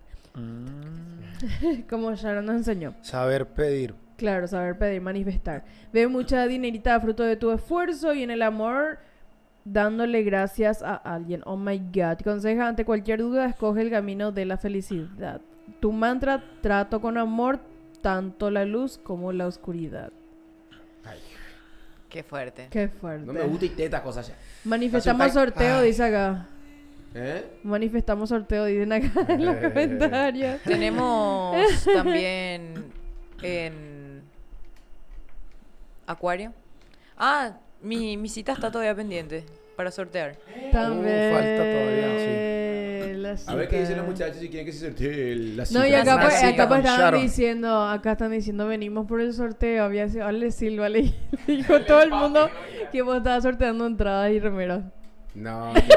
Como Sharon nos enseñó. Saber pedir. Claro, saber pedir, manifestar. Ve mucha dinerita fruto de tu esfuerzo y en el amor dándole gracias a alguien. Oh my God. Conseja, ante cualquier duda, escoge el camino de la felicidad. Tu mantra, trato con amor tanto la luz como la oscuridad. Qué fuerte. Qué fuerte. No me gusta y teta cosas ya. Manifestamos sorteo, dice acá. ¿Eh? Manifestamos sorteo, dicen acá en los comentarios. Tenemos también en Acuario. Ah, mi cita está todavía pendiente para sortear. También. Falta todavía, la A ver qué dicen los cita. muchachos si quieren que se sortee la No, cita. y acá, Una pues, cita acá pues con estaban Sharon. diciendo, acá están diciendo, venimos por el sorteo. Había sido, Ale Silva, le dijo todo el mundo que vos estabas sorteando entradas y remeras. No. Sí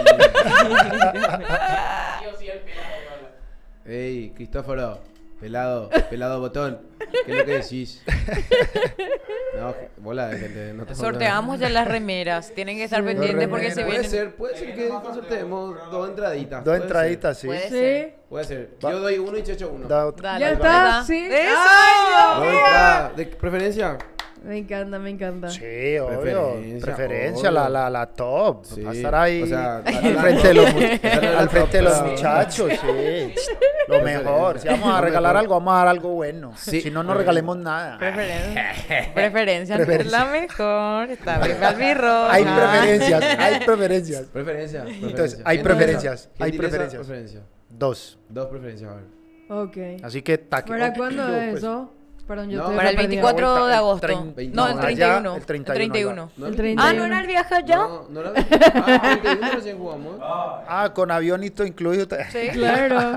o sí, el pelado. Ey, Cristóforo. Pelado botón. ¿Qué es lo que decís? No, bola de gente. No te Sorteamos ya las remeras. Tienen que estar pendientes porque se Puede vienen. ser que sorteemos dos entraditas. Dos puede entraditas, sí. Puede Sí. ser. Puede ser. Yo doy uno y Checho uno. Da- Dale, Ya ahí está, va. sí. ¡Eso! Dos entradas. ¿De preferencia? Me encanta, me encanta. Sí, obvio. Preferencia, Preferencia, obvio. la top. Sí. Va a estar ahí O sea, al frente de los, la al frente de los top, pero- muchachos, sí. Lo mejor. Si vamos a Lo regalar mejor. algo, vamos a dar algo bueno. Sí. Si no, no regalemos nada. Preferencia es la mejor. Está bien, albirroja. Hay preferencias, hay preferencias. Preferencia. Entonces, hay ¿Quién preferencias, tira esa? hay ¿Quién tira esa preferencias. preferencia? Dos. Dos preferencias, a ver. Ok. Así que taque. ¿Para Oh, cuándo digo, es pues, eso? Perdón, yo No, estoy Para el perdida. 24 de El agosto. 30, No, el allá, 31. el 31 El 31. ¿No? El Ah, 31. ¿no era el viaje allá? No, no la 31 recién jugamos. Ah, con avión y todo incluido. Sí. Claro.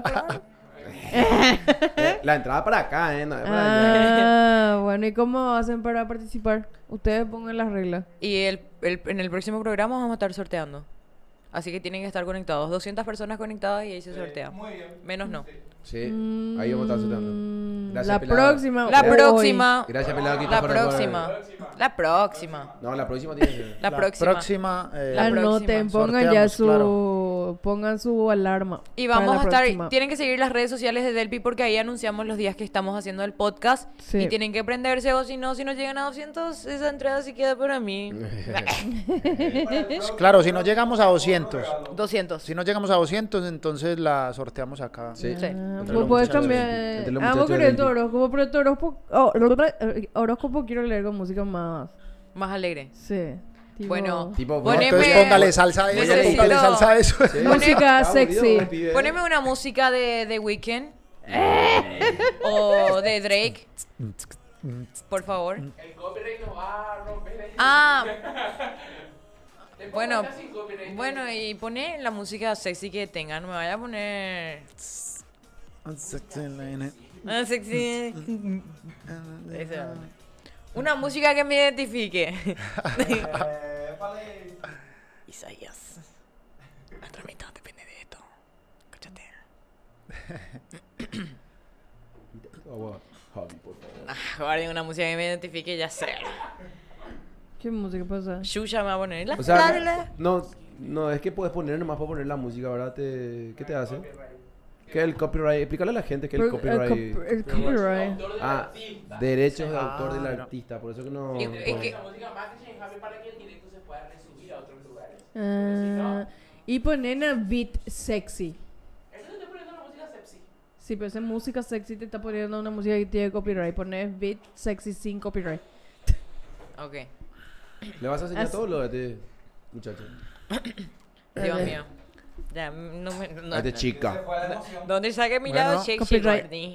La entrada para acá, no es para allá. Ah, bueno, ¿y cómo hacen para participar? Ustedes pongan las reglas. Y en el próximo programa vamos a estar sorteando. Así que tienen que estar conectados. 200 personas conectadas y ahí se sortea. Menos no. Sí, ahí vamos a estar sorteando. Gracias, La pelado. próxima. La Uy. próxima. Gracias, pelado. La Cristóforo, próxima. La próxima. No, la próxima tiene que ser. La próxima. La anoten, pongan ya sorteamos, su claro. pongan su alarma. Y para vamos la a estar, próxima. tienen que seguir las redes sociales de Delpi porque ahí anunciamos los días que estamos haciendo el podcast. Sí. Y tienen que prenderse o si no llegan a 200, esa entrada sí queda para mí. Claro, si no llegamos a 200. 200. Si no llegamos a 200, entonces la sorteamos acá. Sí. Sí. Ah, Entre vos los podés muchachos cambiar. del- entre los Ah, vos muchachos querés del tu horóscopo, pero tu horóscopo quiero leer con música más. Más alegre. Sí. Tipo, Bueno, Tipo, Poneme- Entonces póngale salsa a eso, Necesito- póngale salsa a eso. Sí. Música Está aburrido, sexy. los pibes. Poneme una música de The Weeknd. O de Drake. Por favor. El copyright nos va a romper ahí. Ah, Le pongo bueno. una sin copyright. Bueno, y pone la música sexy que tengan. No me vaya a poner. Ah, sexy. Esa. Una música que me identifique. Isaías. Nuestra mitad depende de esto. Cáchate. Javi, por favor. Guarden una música que me identifique, ya sé. ¿Qué música pasa? Shusha me va a poner. O sea, no, es que puedes poner nomás para poner la música, ¿verdad? ¿Qué te hace? ¿Qué es el copyright? Explícale a la gente qué es el copyright. El copyright. Ah, derechos de autor del bueno. artista, por eso que no... Y- y no- que- La música marketing Javi para que el directo se pueda resubir a otros lugares. Ah, y ponen a beat sexy. Eso te estoy poniendo la música sexy. Sí, pero esa música sexy te está poniendo una música que tiene copyright. Pones beat sexy sin copyright. Ok. ¿Le vas a enseñar Así- todo lo de este muchacho? Dios mío. Ya, no me. No, A este chica. ¿Dónde saqué mi Bueno, lado sexy, copyright. Gordy?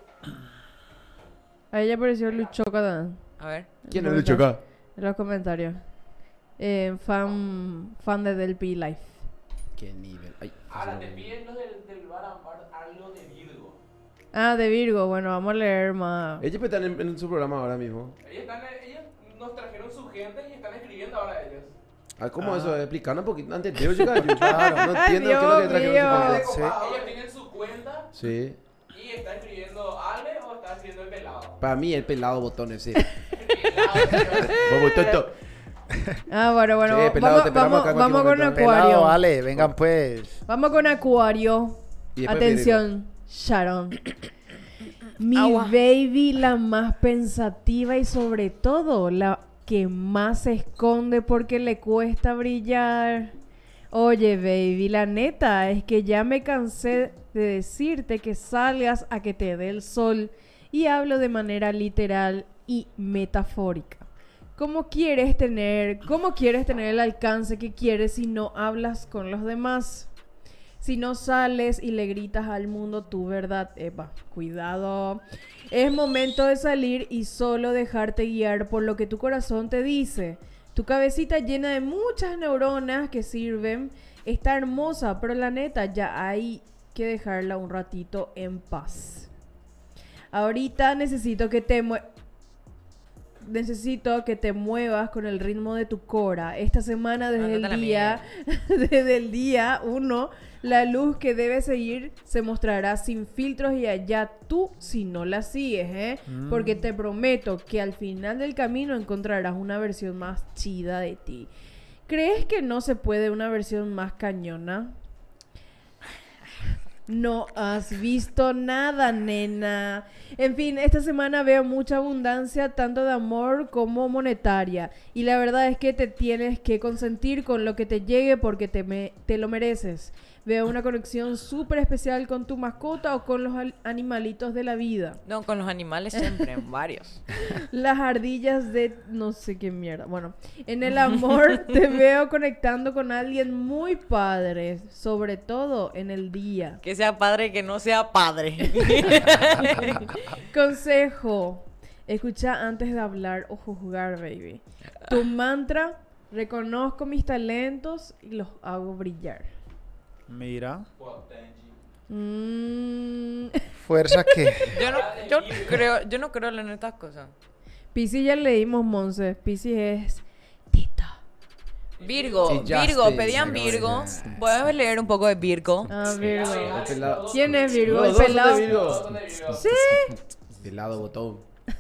A ella apareció Lucho Cadán. A ver. ¿Quién es el chica? En los comentarios. Fan de Delpi Life. ¿Qué nivel? Ay, Ahora te piden los del bar a bar algo de Virgo. Ah, de Virgo. Bueno, vamos a leer más. ellos están en su programa ahora mismo. Ellos nos trajeron su gente y están escribiendo ahora ellos. ¿Cómo eso? Explícanos un poquito. Antes de yo, claro, no Ay, entiendo qué es lo que Dios trajeron mío. su Ellos cuenta. ellos tienen su cuenta Sí. y está escribiendo Ale o está escribiendo el pelado. Para mí el pelado botones, sí. Pelado, Bobo tonto. Bueno. Sí, pelado, te esperamos acá en Vamos cualquier con momento. Acuario. Pelado, vale, vengan pues. Vamos con Acuario. Y después Atención, Sharon. Mi Agua. baby, la más pensativa y sobre todo la que más se esconde porque le cuesta brillar. Oye, baby, la neta es que ya me cansé de decirte que salgas a que te dé el sol. Y hablo de manera literal y metafórica. ¿Cómo quieres tener el alcance que quieres si no hablas con los demás? Si no sales y le gritas al mundo tu verdad, epa, cuidado. Es momento de salir y solo dejarte guiar por lo que tu corazón te dice. Tu cabecita llena de muchas neuronas que sirven está hermosa, pero la neta ya hay que dejarla un ratito en paz. Ahorita necesito que te muevas con el ritmo de tu cora. Esta semana desde el día 1, la luz que debes seguir se mostrará sin filtros y allá tú si no la sigues, ¿eh? Porque te prometo que al final del camino encontrarás una versión más chida de ti. ¿Crees que no se puede una versión más cañona? No has visto nada, nena. En fin, esta semana veo mucha abundancia, tanto de amor como monetaria. Y la verdad es que te tienes que consentir con lo que te llegue porque te lo mereces. Veo una conexión súper especial con tu mascota o con los animalitos de la vida. No, con los animales siempre, varios. Las ardillas de no sé qué mierda. Bueno, en el amor te veo conectando con alguien muy padre, sobre todo en el día. Que sea padre, que no sea padre. Consejo: escucha antes de hablar o juzgar, baby. Tu mantra: reconozco mis talentos y los hago brillar. Mira. Mm. Fuerza que. Yo no creo en estas cosas. Piscis ya leímos, Monse. Piscis es Tito. Virgo, Sí, Virgo, Justice. pedían Virgo. ¿Puedes leer un poco de Virgo? Ah, Virgo. El pelado. ¿Quién es Virgo? Los El dos son de pelado. Virgo. Sí. Pelado botón.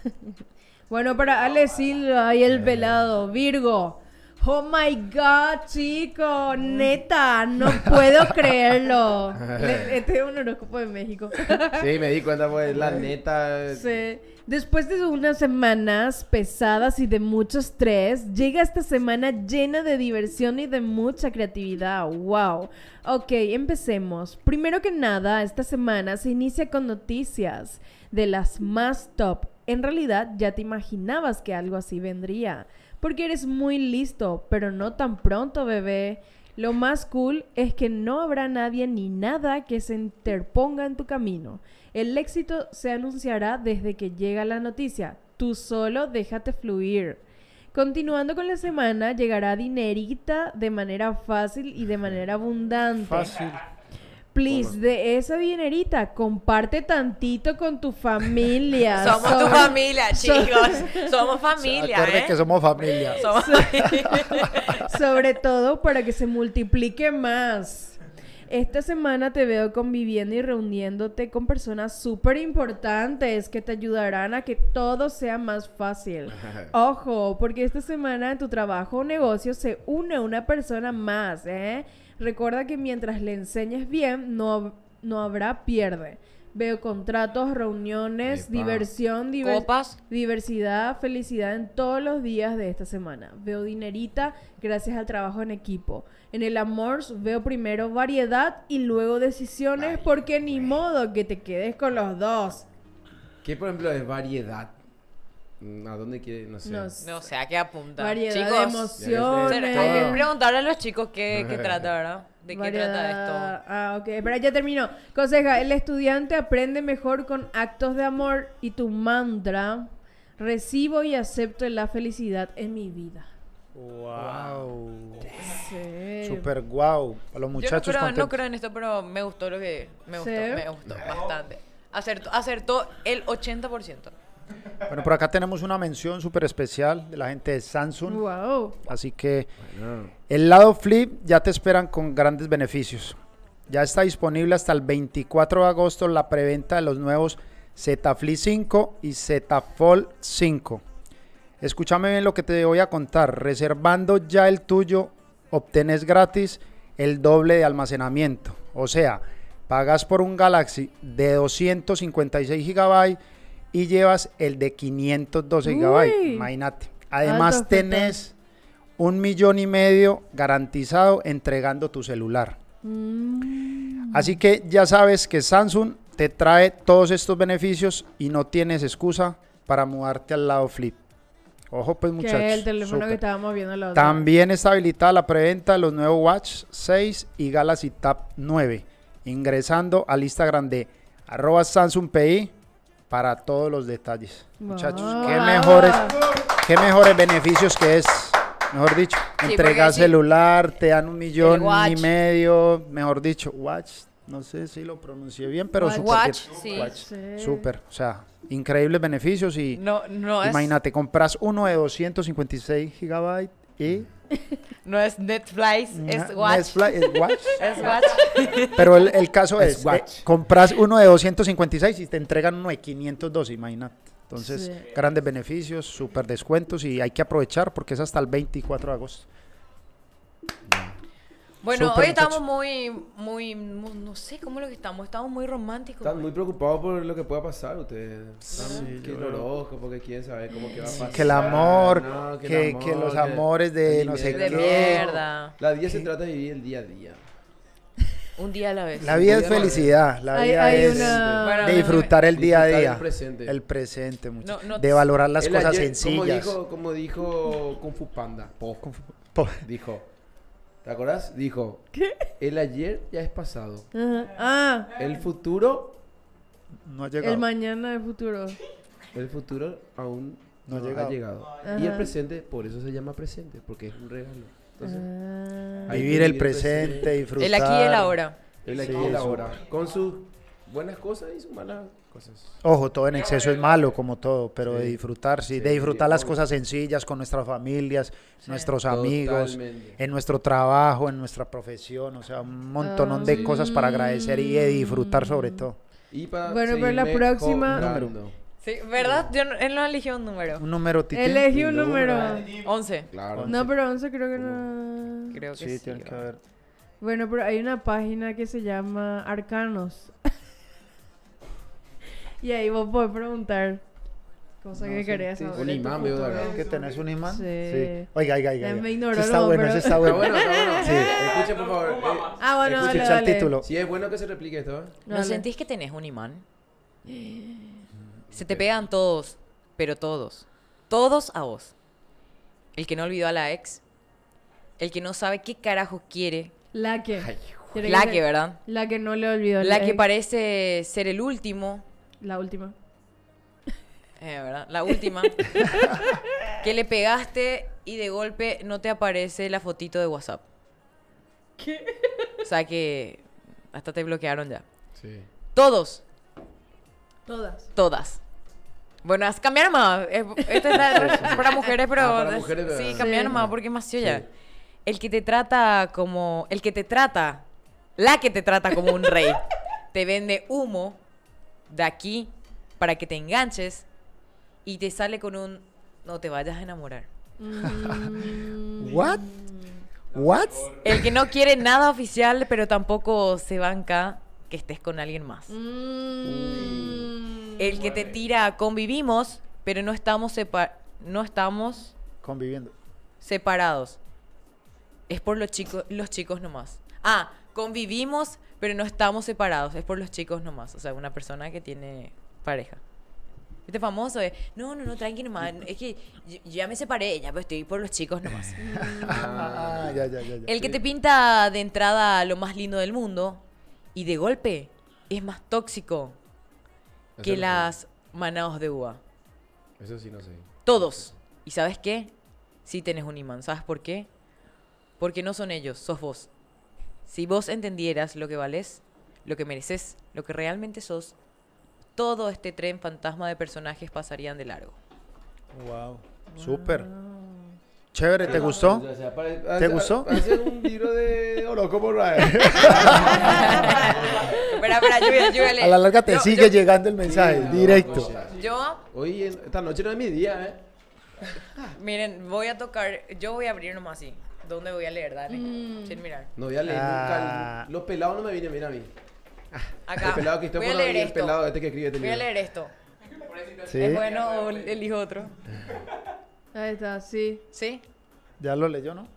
Bueno, para Ale Silva y el pelado. Virgo. Oh my God, chico. Neta, no puedo creerlo. Este es un horóscopo de México. Sí, me di cuenta, pues, la neta. Sí. Después de unas semanas pesadas y de mucho estrés, llega esta semana llena de diversión y de mucha creatividad. ¡Wow! Ok, empecemos. Primero que nada, esta semana se inicia con noticias de las más top. En realidad, ya te imaginabas que algo así vendría, porque eres muy listo, pero no tan pronto, bebé. Lo más cool es que no habrá nadie ni nada que se interponga en tu camino. El éxito se anunciará desde que llega la noticia. Tú solo déjate fluir. Continuando con la semana, llegará dinerita de manera fácil y de manera abundante. Fácil. Please, de esa dinerita, comparte tantito con tu familia. Somos tu familia, chicos. Somos familia, Acuérdense que somos familia. Somos familia. Sobre todo para que se multiplique más. Esta semana te veo conviviendo y reuniéndote con personas súper importantes que te ayudarán a que todo sea más fácil. Ojo, porque esta semana en tu trabajo o negocio se une una persona más, ¿eh? Recuerda que mientras le enseñes bien, no habrá pierde. Veo contratos, reuniones, Epa. diversión, Copas. diversidad, felicidad en todos los días de esta semana. Veo dinerita gracias al trabajo en equipo. En el amor veo primero variedad y luego decisiones porque ni modo que te quedes con los dos. ¿Qué, por ejemplo, es variedad? ¿A dónde quiere? No sé. No No sé, ¿a qué apunta? Variedad Chicos, de emociones. hay que preguntarle a los chicos qué trata, ¿verdad? ¿De qué trata Variedad. esto? Ah, ok. Pero ya terminó. Conseja, el estudiante aprende mejor con actos de amor y tu mantra: recibo y acepto la felicidad en mi vida. Wow. Sí. Super guau. A los muchachos Yo no contentos. creo en esto, pero me gustó lo que... Me ¿Sí? gustó bastante. Acertó el 80%. Bueno, por acá tenemos una mención súper especial de la gente de Samsung. Wow. Así que Bueno, el lado Flip ya te esperan con grandes beneficios. Ya está disponible hasta el 24 de agosto la preventa de los nuevos Z Flip 5 y Z Fold 5. Escúchame bien lo que te voy a contar. Reservando ya el tuyo, obtienes gratis el doble de almacenamiento. O sea, pagas por un Galaxy de 256 GB y llevas el de 512 GB. Uy. Imagínate. Además Alta oferta. tenés 1,5 millones garantizado entregando tu celular. Así que ya sabes que Samsung te trae todos estos beneficios y no tienes excusa para mudarte al lado Flip. Ojo pues Que muchachos. es el teléfono súper. que estábamos viendo la otra. También está habilitada la preventa de los nuevos Watch 6 y Galaxy Tab 9. Ingresando al Instagram de @SamsungPI para todos los detalles. Muchachos, Wow. qué mejores beneficios que es. Mejor dicho, Sí, entregas porque sí. celular, te dan 1,5 Watch. millones, mejor dicho, Watch, no sé si lo pronuncié bien, pero Watch. súper Watch, bien. sí. Watch, Sí. súper, o sea, increíbles beneficios y No es, imagínate, compras uno de 256 GB y no es Netflix, es no Watch. es es Watch. Es Watch. Pero el caso Es es, Watch. compras uno de 256 y te entregan uno de 512, imagínate. Entonces, Sí. grandes beneficios, súper descuentos y hay que aprovechar porque es hasta el 24 de agosto. Bueno, Súper, hoy estamos muchacho. no sé cómo es lo que estamos muy románticos. están muy preocupados por lo que pueda pasar ustedes. Sí, Están que yo- el horóscopo, porque quieren saber cómo que va a pasar. Que el amor, No, que el los que amores de el no sé dinero. De qué. mierda. La vida se trata de vivir el día a día. Un día a la vez. La vida es Podríamos ver. felicidad, la Hay- vida hay es una- Bueno, de disfrutar el día a Disfrutar día, el presente. el presente, muchachos. no- De valorar las Él cosas ayer, sencillas. Como dijo Kung Fu Panda, Po- dijo, ¿te acuerdas? Dijo, el ayer ya es pasado. Ajá. Ah, El futuro No ha llegado. el mañana del futuro. aún No no, ha ha llegado. llegado. Ajá. Y el presente, por eso se llama presente, porque es un regalo. Entonces, Ah. hay que Vivir el vivir el presente, presente. disfrutar. El aquí y el ahora. él aquí Sí, y el súper. ahora, con sus buenas cosas y sus malas cosas. Ojo, todo en exceso es malo, como todo, pero de Sí. disfrutar, sí, Sí, de disfrutar sí, las obvio. cosas sencillas con nuestras familias, nuestros amigos, Totalmente. en nuestro trabajo, en nuestra profesión, o sea, un montón de cosas para agradecer y de disfrutar sobre todo. Y para Bueno, pero la seguir próxima- mejorando. Sí, ¿verdad? Él no eligió un número. Un número, Titi. Elegí un Un número. número. 11. Claro. No, pero 11 creo que no. Creo que Sí, sí. tiene que haber. Bueno, pero hay una página que se llama Arcanos. Y ahí vos podés preguntar cosas que querés sentí- saber. Un de tu imán veo de futuro. acá. ¿Que tenés un imán? Sí. Oiga. Ya me ignoró, Ese está no, bueno, pero- ese está Está bueno. bueno, está bueno. Sí. Escuchen, por favor. Ah, bueno, Escuchen, dale, Escucha el dale. título. Si es bueno que se replique esto, ¿eh? ¿No Dale. sentís que tenés un imán? Se te pegan todos, pero todos. Todos a vos. El que no olvidó a la ex. El que no sabe qué carajo quiere. La que. Ay, Quiere La se- que, ¿verdad? La que no le olvidó. La el que ex. parece ser el último. La última. ¿Verdad? La última. Que le pegaste y de golpe no te aparece la fotito de WhatsApp. ¿Qué? O sea que hasta te bloquearon ya. Sí. Todos. Todas. Todas. Bueno, cambiar más. Esto es para mujeres, pero. Ah, para mujeres, pero- sí, cambiar Sí. más porque es más ya. Sí. El que te trata como. El que te trata. La que te trata como un rey. Te vende humo de aquí para que te enganches y te sale con un. No te vayas a enamorar. What? What? El que no quiere nada oficial, pero tampoco se banca que estés con alguien más. El que te tira convivimos, pero no estamos Conviviendo. separados. Es por los chicos nomás. Ah, convivimos, pero no estamos separados. Es por los chicos nomás. O sea, una persona que tiene pareja. Este famoso es, no, tranqui nomás. Es que yo ya me separé, ya, pero estoy por los chicos nomás. Ah, ya. El que te pinta de entrada lo más lindo del mundo y de golpe es más tóxico Eso que no sé. las manados de uva. Eso sí, no sé. Todos. ¿Y sabes qué? Sí tenés un imán. ¿Sabes por qué? Porque no son ellos, sos vos. Si vos entendieras lo que valés, lo que mereces, lo que realmente sos, todo este tren fantasma de personajes pasarían de largo. Wow. Súper. Chévere, ¿te gustó? O sea, ¿Te gustó? Parece un libro de horóscopo, Rael. Espera, yo voy a leer. A la larga te Yo- sigue llegando el mensaje, directo. Yo, Hoy, esta noche no es mi día, ¿eh? miren, voy a tocar, yo voy a abrir nomás así. ¿Dónde voy a leer? Dale, sin mirar. No voy a leer Ah. nunca. Los pelados no me vienen bien a mí. Acá, El pelado voy Cristóforo a leer y el esto. pelado este que escribe este Voy a libro. leer esto. Sí, ¿Es bueno o elijo otro? Ahí está, sí. ¿Sí? ya lo leyó, ¿no?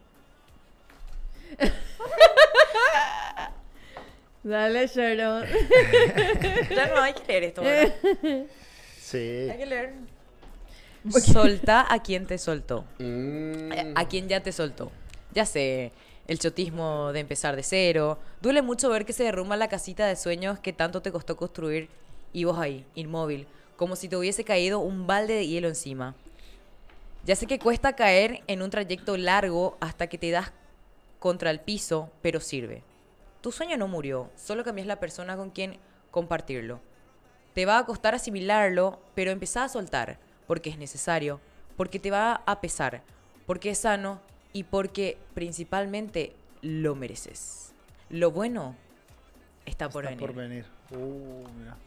Dale, Sharon. Ya no hay que leer esto, ¿verdad? Sí. Hay que leer. Solta a quien te soltó. Mm. A quien ya te soltó. Ya sé, el chotismo de empezar de cero. Duele mucho ver que se derrumba la casita de sueños que tanto te costó construir y vos ahí, inmóvil, como si te hubiese caído un balde de hielo encima. Ya sé que cuesta caer en un trayecto largo hasta que te das contra el piso, pero sirve. Tu sueño no murió, solo cambias la persona con quien compartirlo. Te va a costar asimilarlo, pero empezá a soltar, porque es necesario, porque te va a pesar, porque es sano y porque principalmente lo mereces. Lo bueno está por Está venir. por venir. Mira.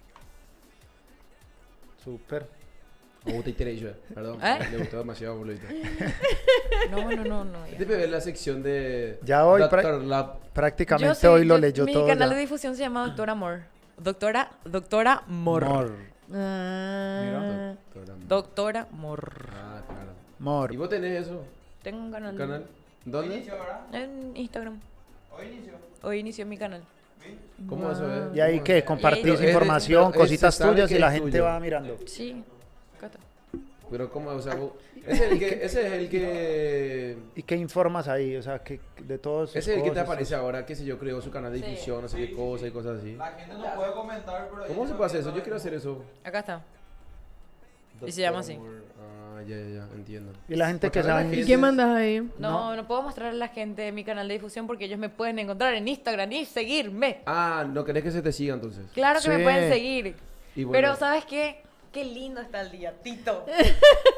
Súper. Me gusta Iteration, perdón. ¿Eh? Le gustó demasiado, boludito. No. Este bebé es la sección de Ya hoy Doctor Lab. prácticamente hoy lo leyó mi todo. canal ya. de difusión se llama Doctor Amor. Doctora Mor. Mor. Ah, Doctora Mor. Ah, claro. Mor. ¿Y vos tenés eso? Tengo un canal. ¿Un canal? ¿Dónde? Inicio, ¿verdad? En Instagram. Hoy inicio. Hoy inició mi canal. ¿Cómo eso es? Y ahí ¿Cómo que es? compartís Es de- información, pero cositas se sabe tuyas que y la es gente tuyo. va mirando. Sí. Acá está. Pero ¿cómo? O sea, ese es el que... ¿Y qué informas ahí? O sea, que de todos. Ese es el que te aparece ahora, qué sé yo, creó su canal de difusión, no sé qué cosa y cosas así. La gente no puede comentar, pero... ¿Cómo se puede hacer eso? Yo quiero hacer eso. Acá está. Y se llama así. Ah, ya, entiendo. Y la gente que Porque ahora la sabe. ¿Y gente- qué mandas ahí? No puedo mostrarle a la gente mi canal de difusión porque ellos me pueden encontrar en Instagram y seguirme. Ah, no querés que se te siga entonces. Claro que Sí. me pueden seguir. Y bueno, Pero ¿sabes qué? Qué lindo está el día, Tito. Tito,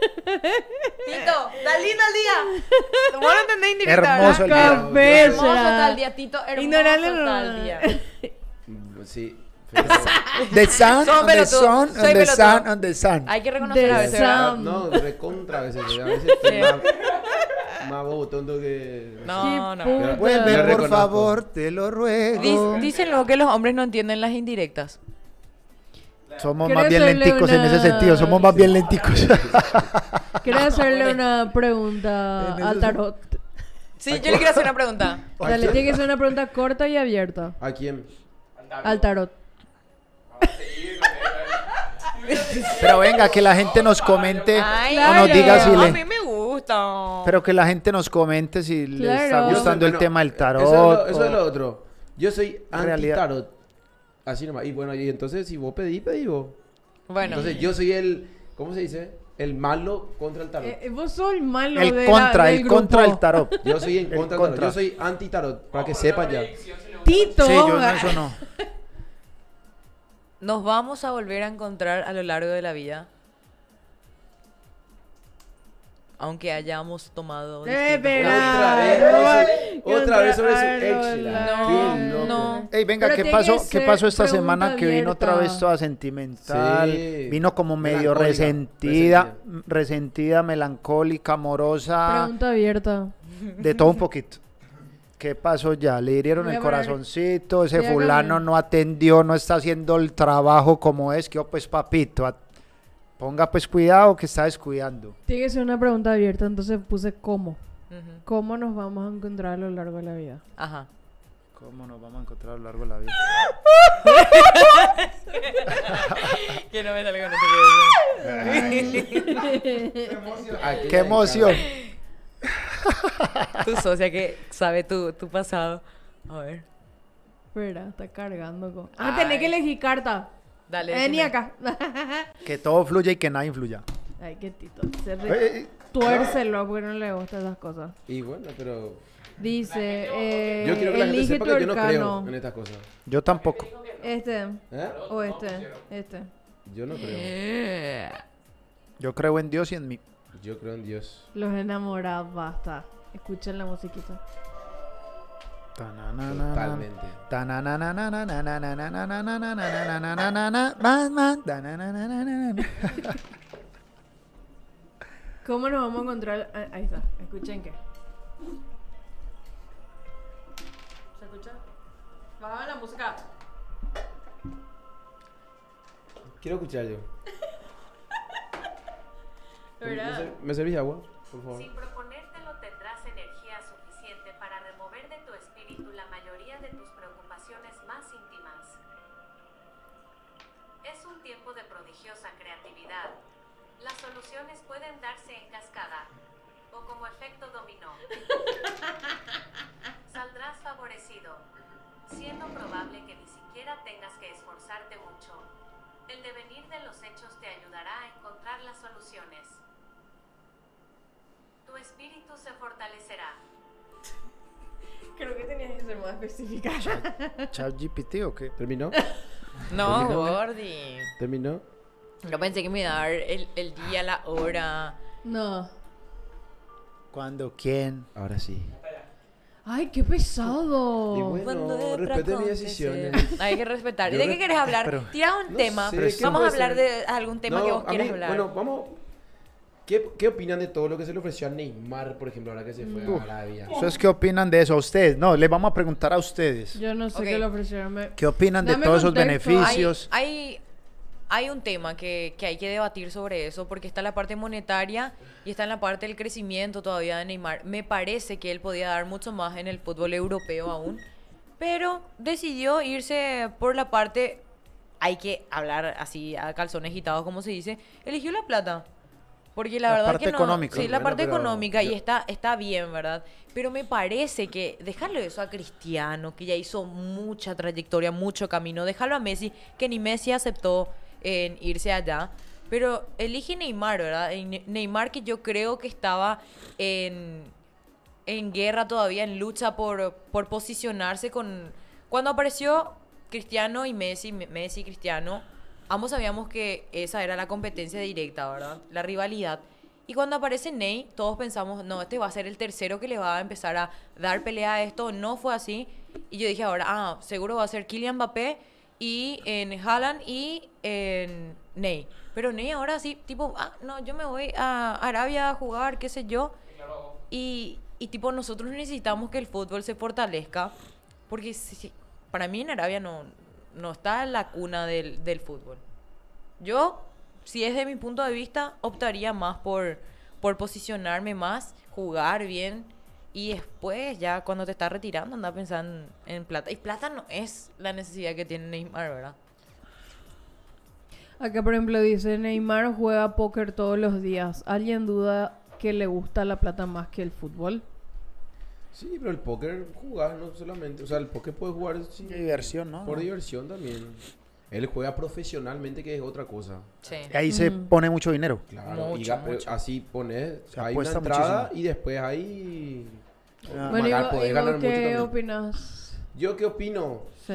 está lindo el día. Vos no entendés indirecta, Hermoso el ¿verdad? día. Café, Hermoso será. está el día, Tito. Hermoso Ignorarle está no. el día. Sí. The sun, Son on the pelotudos, sun, on soy the pelotudo. sun, on the sun. Hay que reconocer a The veces, ¿verdad? Sun. No, recontra a veces. A veces estoy más bobo tonto que... No, no. Qué puta. Yo Vuelve, por reconozco. favor, te lo ruego. Dicen luego que los hombres no entienden las indirectas. Somos Quiero más bien hacerle lenticos en ese una- sentido, somos más bien lenticos. Quiero hacerle una pregunta En al eso- tarot. Sí, yo le quiero hacer una pregunta. Dale, tiene que ser una pregunta corta y abierta. ¿A quién? Al tarot. Pero venga, que la gente nos comente Ay, o nos diga si a le... mí me gusta. Pero que la gente nos comente si le está Claro. gustando el Bueno, tema del tarot. Eso es o- lo otro. Yo soy Realidad. anti-tarot. Así nomás. Y bueno, y entonces si vos pedís, pedí vos. Bueno, Entonces yo soy el... ¿Cómo se dice? El malo contra el tarot. Vos sos el malo El de contra, del el contra grupo. del tarot. Yo soy en El contra del tarot. contra. Yo soy anti-tarot. Para que sepan ya. Tito. Sí, yo no, eso no. nos vamos a volver a encontrar a lo largo de la vida. Aunque hayamos tomado distintos verá. Otra vez sobre su ex. Contra Qué loco. no. Ey, venga, Pero ¿qué tiene pasó? que ¿Qué ser pasó esta pregunta semana que vino otra abierta. vez toda sentimental? Sí. Vino como medio Melancólica, resentida, melancólica, amorosa, Pregunta abierta. de todo un poquito. ¿Qué pasó ya? Le hirieron Voy el a poner- corazoncito, ese voy a fulano cambiar. no atendió, no está haciendo el trabajo como es, que oh, pues papito, ponga pues cuidado que está descuidando. Tiene que ser una pregunta abierta, entonces puse cómo. Ujú. ¿Cómo nos vamos a encontrar a lo largo de la vida? Ajá. ¿Cómo nos vamos a encontrar a lo largo de la vida? Que no me salga con ¡Qué emoción! tu socia que sabe tu pasado. A ver. Espera, está cargando. Tenés que elegir carta. Dale. Vení decime. acá. Que todo fluya y que nada influya. Ay, qué Tito. Se Eh, tuércelo porque no le gustan esas cosas. Y bueno, pero... Dice, Yo quiero que la gente elige sepa tu que yo no creo arcano. en estas cosas. Yo tampoco. Este ¿Eh? o este. Este. Yo no creo. Yo creo en Dios y en mí. Yo creo en Dios. Los enamorados, basta. Escuchen la musiquita. Totalmente. ¿Cómo nos vamos a encontrar? Ah, ahí está. Escuchen qué. ¿Se escucha? Bájame la música. Quiero escuchar yo. ¿Verdad? ¿Me servís agua? Por favor. Sin proponértelo tendrás energía suficiente para remover de tu espíritu la mayoría de tus preocupaciones más íntimas. Es un tiempo de prodigiosa creatividad. Las soluciones pueden darse en cascada o como efecto dominó. Saldrás favorecido, siendo probable que ni siquiera tengas que esforzarte mucho. El devenir de los hechos te ayudará a encontrar las soluciones. Tu espíritu se fortalecerá. Creo que tenías que ser más específica. ¿ChatGPT o qué? ¿Terminó? No, ¿Terminó? Gordi. ¿Terminó? Yo pensé que me iba a dar el día, la hora. No. ¿Cuándo? ¿Quién? Ahora sí. Ay, qué pesado. Y bueno, Cuando debra respete mis acontecer. decisiones. Hay que respetar. ¿Y Yo de qué quieres hablar? pero- Tira un No tema. sé, ¿qué Vamos a puede hablar ser? de algún tema No, que vos a quieras mí, hablar. Bueno, vamos. ¿Qué opinan de todo lo que se le ofreció a Neymar, por ejemplo, ahora que se fue a Arabia? ¿Ustedes qué opinan de eso? ¿A ustedes? No, les vamos a preguntar a ustedes. Yo no sé Ok. qué le ofrecieron. ¿Qué opinan de Dame todos esos contexto. beneficios? Hay un tema que hay que debatir sobre eso, porque está la parte monetaria y está en la parte del crecimiento todavía de Neymar. Me parece que él podía dar mucho más en el fútbol europeo aún, pero decidió irse por la parte, hay que hablar así a calzones quitados como se dice, eligió la plata. Porque la La verdad parte que no, económica. sí, la Bueno, parte pero económica y yo- está bien, ¿verdad? Pero me parece que dejarle eso a Cristiano, que ya hizo mucha trayectoria, mucho camino, dejarlo a Messi, que ni Messi aceptó en irse allá, pero elige Neymar, ¿verdad? Neymar que yo creo que estaba en guerra todavía, en lucha por posicionarse con... Cuando apareció Cristiano y Messi, Messi y Cristiano, ambos sabíamos que esa era la competencia directa, ¿verdad? La rivalidad. Y cuando aparece Ney, todos pensamos, no, este va a ser el tercero que le va a empezar a dar pelea a esto. No fue así. Y yo dije ahora, seguro va a ser Kylian Mbappé y en Haaland y en Ney. Pero Ney ahora sí, tipo, no, yo me voy a Arabia a jugar, qué sé yo. Y tipo, nosotros necesitamos que el fútbol se fortalezca. Porque para mí en Arabia no está en la cuna del fútbol. Yo, si es de mi punto de vista, optaría más por posicionarme más, jugar bien y después ya cuando te estás retirando anda pensando en plata. Y plata no es la necesidad que tiene Neymar, ¿verdad? Acá, por ejemplo, dice Neymar juega póker todos los días. ¿Alguien duda que le gusta la plata más que el fútbol? Sí, pero el póker jugar no solamente. O sea, el póker puede jugar sí, Qué diversión, ¿no? por diversión también. Él juega profesionalmente, que es otra cosa. Sí. Ahí se pone mucho dinero. Claro, Mucho, pero mucho. así pones, Se hay una apuesta entrada muchísimo. y después hay... Ah. Bueno, ¿y podés vos ganar mucho qué también. opinas? ¿Yo qué opino? Sí.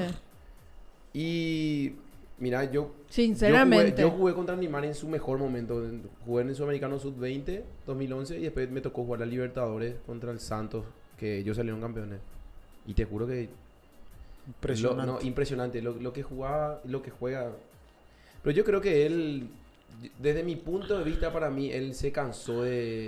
Y mira, Sinceramente. Yo jugué contra Neymar en su mejor momento. Jugué en el Sudamericano Sub-20, 2011, y después me tocó jugar a Libertadores contra el Santos, que ellos salieron campeones. Y te juro que... Impresionante. Impresionante. Lo que jugaba, lo que juega... Pero yo creo que él, desde mi punto de vista, para mí, él se cansó